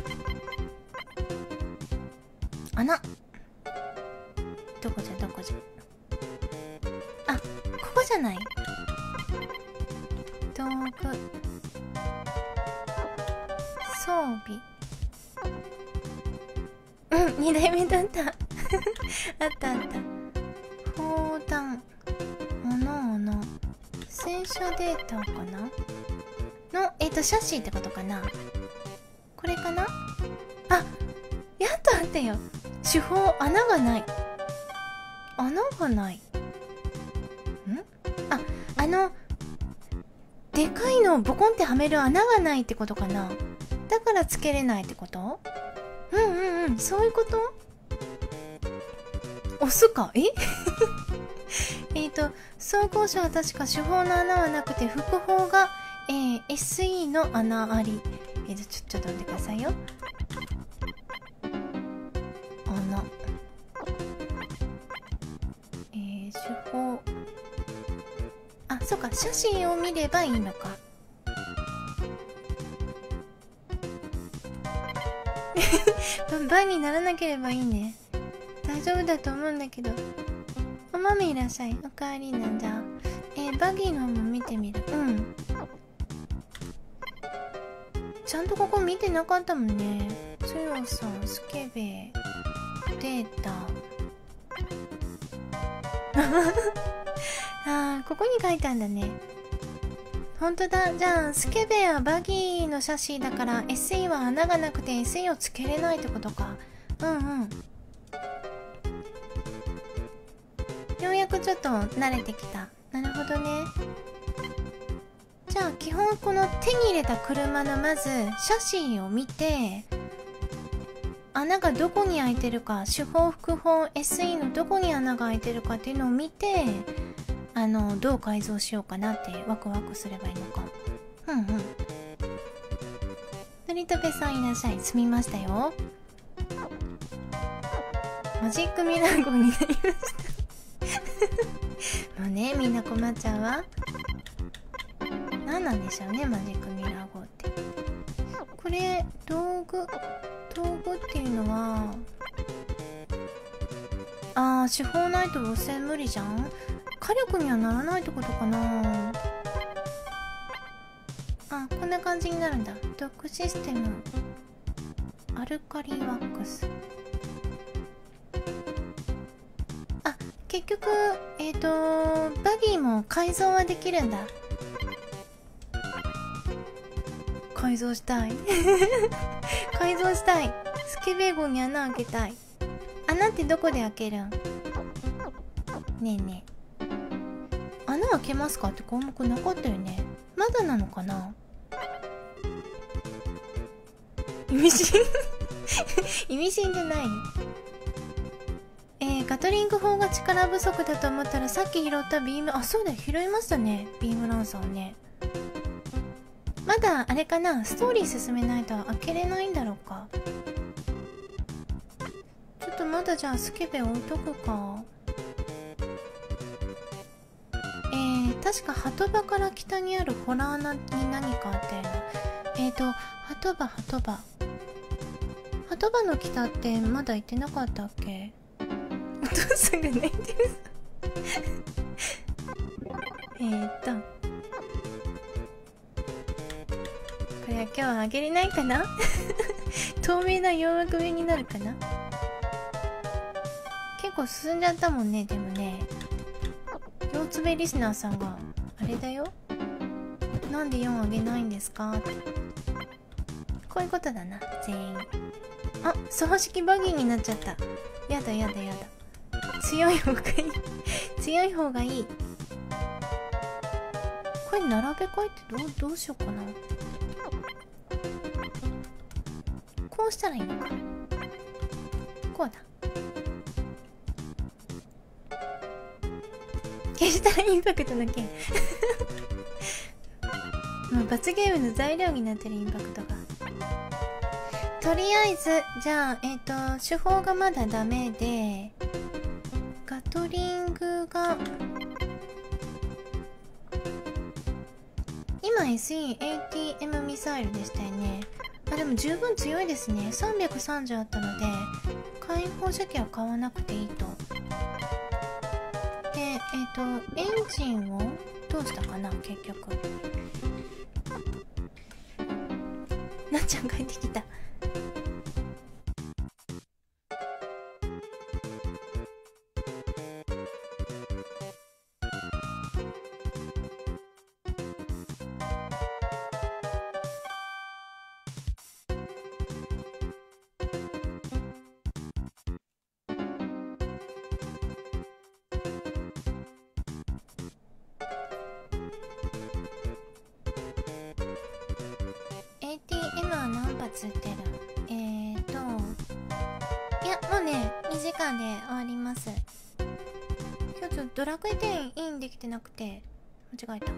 穴どこじゃあ、ここじゃない？道具、装備。2台目だったあった砲弾、斧、戦車データかなの、シャシーってことかな。これかな。あ、やっとあったよ。手法、穴がない。でかいのをボコンってはめる穴がないってことかな。だからつけれないってこと？そういうこと？押すか？装甲車は確か手法の穴はなくて、副砲が、SE の穴あり。ちょっと待ってくださいよ。穴。手法。あ、そうか、写真を見ればいいのか。バにならなければいいね。大丈夫だと思うんだけど。お豆いらっしゃい。おかえりなんじゃ。バギーの方も見てみる。ちゃんとここ見てなかったもんね。強さ、スケベ、データ。ここに書いてあるんだね。ほんとだ。じゃあスケベはバギーのシャシーだから SE は穴がなくて SE をつけれないってことか。ようやくちょっと慣れてきた。なるほどね。じゃあ基本この手に入れた車のまずシャシーを見て、穴がどこに開いてるか、主砲副砲 SE のどこに穴が開いてるかっていうのを見て、どう改造しようかなってワクワクすればいいのか。のりとべさんいらっしゃい。済みましたよ。マジックミラー号になりましたもうね、みんな困っちゃうわ。何なんでしょうね、マジックミラー号って。これ道具っていうのは、手法ないと路線無理じゃん。火力にはならないってことかな。こんな感じになるんだ。ドックシステム、アルカリワックス。結局バギーも改造はできるんだ。改造したい改造したい。スケベ号に穴開けたい。穴ってどこで開けるん？ねえねえ、穴開けますかって項目なかったよね。まだなのかな。意味深意味深じゃない。ガトリング砲が力不足だと思ったら、さっき拾ったビーム、そうだよ、拾いましたね、ビームランサーね。まだあれかな、ストーリー進めないと開けれないんだろうか。ちょっとまだじゃあスケベ置いとくか。 確か鳩場から北にあるホラー穴に何かあったよな。鳩場の北ってまだ行ってなかったっけ。お父さんが泣いてるこれは今日はあげれないかな透明な4枠目になるかな。結構進んじゃったもんね。でもね、腰つべリスナーさんがあれだよ、なんで4あげないんですかって、こういうことだな全員。あ、ソファ式バギーになっちゃった。やだやだやだ、強い方がいい強い方がいい。これ並べ替えてどうしようかな。こうしたらいいのか。こうだ。消したらインパクトだけもう罰ゲームの材料になってる、インパクトが。とりあえずじゃあ手法がまだダメで、ガトリングが今 SE-ATM ミサイルでしたよね。あ、でも十分強いですね。330あったので火炎放射器は買わなくていいと。でエンジンをどうしたかな結局。なっちゃん帰ってきた。ATM は何発撃ってる。いやもうね2時間で終わります。今日ちょっとドラクエ10インできてなくて間違えた。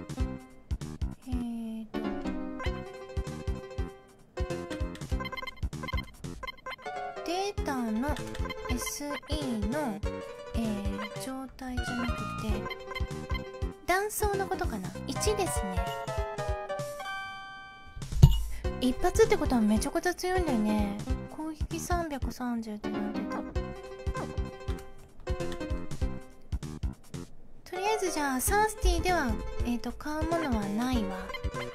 データの SE の、状態じゃなくて断層のことかな。1ですね。一発ってことはめちゃくちゃ強いんだよね。攻撃330ってなってた。とりあえずじゃあサースティーでは買うものはないわ。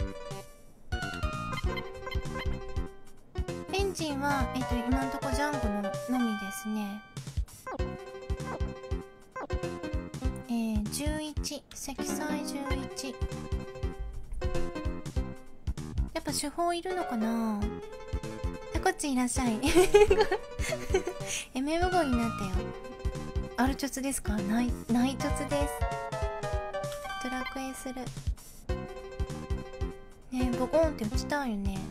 エンジンは今んとこジャンゴのみですね。11、積載11。やっぱ手法いるのかな。こっちいらっしゃいMM 号になったよ。アルチョツですか。ナイチョツです。ドラクエするね。ボコンって落ちたいよね。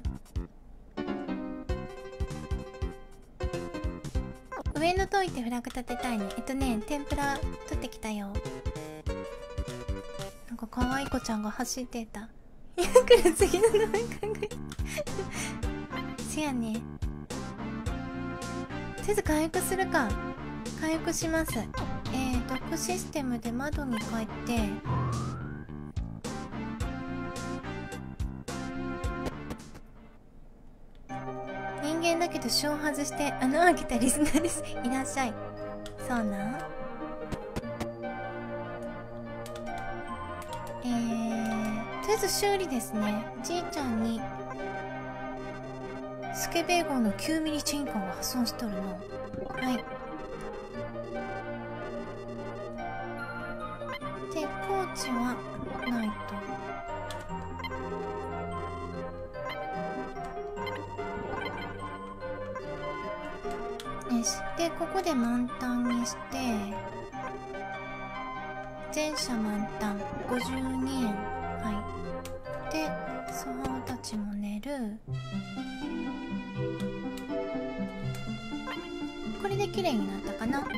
上の解いてフラグ立てたいね。天ぷら取ってきたよ。なんか可愛い子ちゃんが走ってた。今から次の名前考えせやね。とりあえず回復するか。回復します。ドックシステムで窓に帰って人間だけど手を外して穴を開けたリスナーですいらっしゃい。そうなんとりあえず修理ですね。じいちゃんにスケベー号の9ミリチェーンカーが破損しとるの。はい。でコーチはないと。よし。でここで満タンにして全車満タン52円。はい。でソハオたちも寝る。これで綺麗になったかな。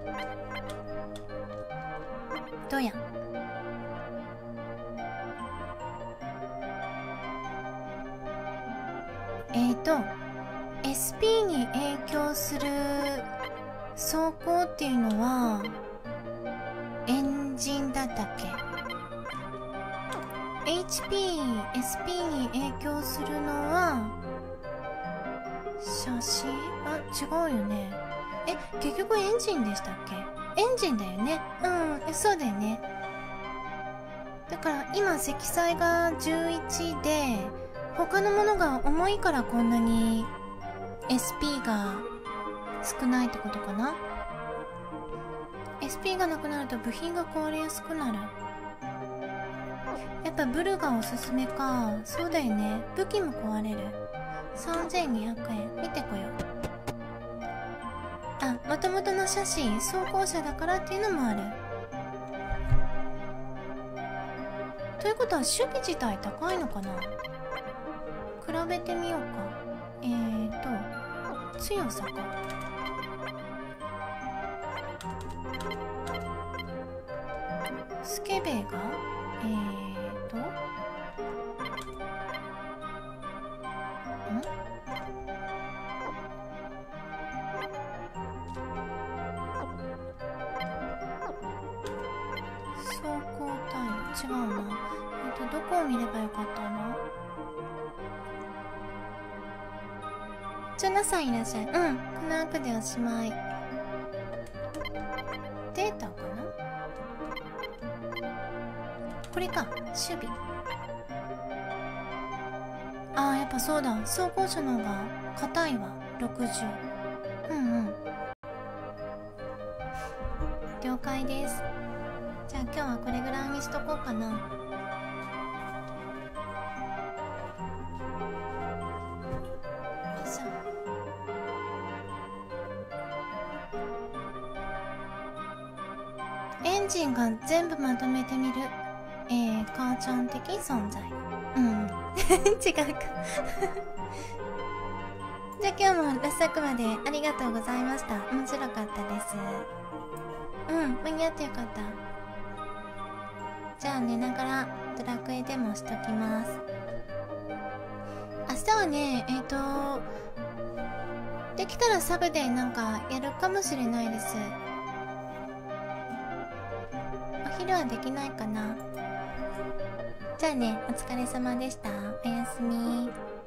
どうや。 SP に影響する走行っていうのはエンジンだったっけ？ SP に影響するのはシャシー？あ、違うよね。結局エンジンでしたっけ？エンジンだよね。そうだよね。だから今積載が11で他のものが重いからこんなに SP が少ないってことかな。 SP がなくなると部品が壊れやすくなる。やっぱブルがおすすめか。そうだよね。武器も壊れる。3200円見てこよう。あ、元々のシャシー装甲車だからっていうのもある。ということは守備自体高いのかな。比べてみようか。強さか。スケベが走行タイム違うな。どこを見ればよかったの？ジョナさんいらっしゃい。このアプでおしまい。データかな？これか。守備。あー、やっぱそうだ。走行車の方が硬いわ。60。了解です。じゃあ今日はこれぐらいにしとこうかな。よいしょ。エンジンが全部まとめてみる。母ちゃん的存在。違うか。じゃあ今日もラストまでありがとうございました。面白かったです。間に合ってよかった。じゃあ寝ながらドラクエでもしときます。明日はね、できたらサブでなんかやるかもしれないです。お昼はできないかな。じゃあね、お疲れ様でした。おやすみ。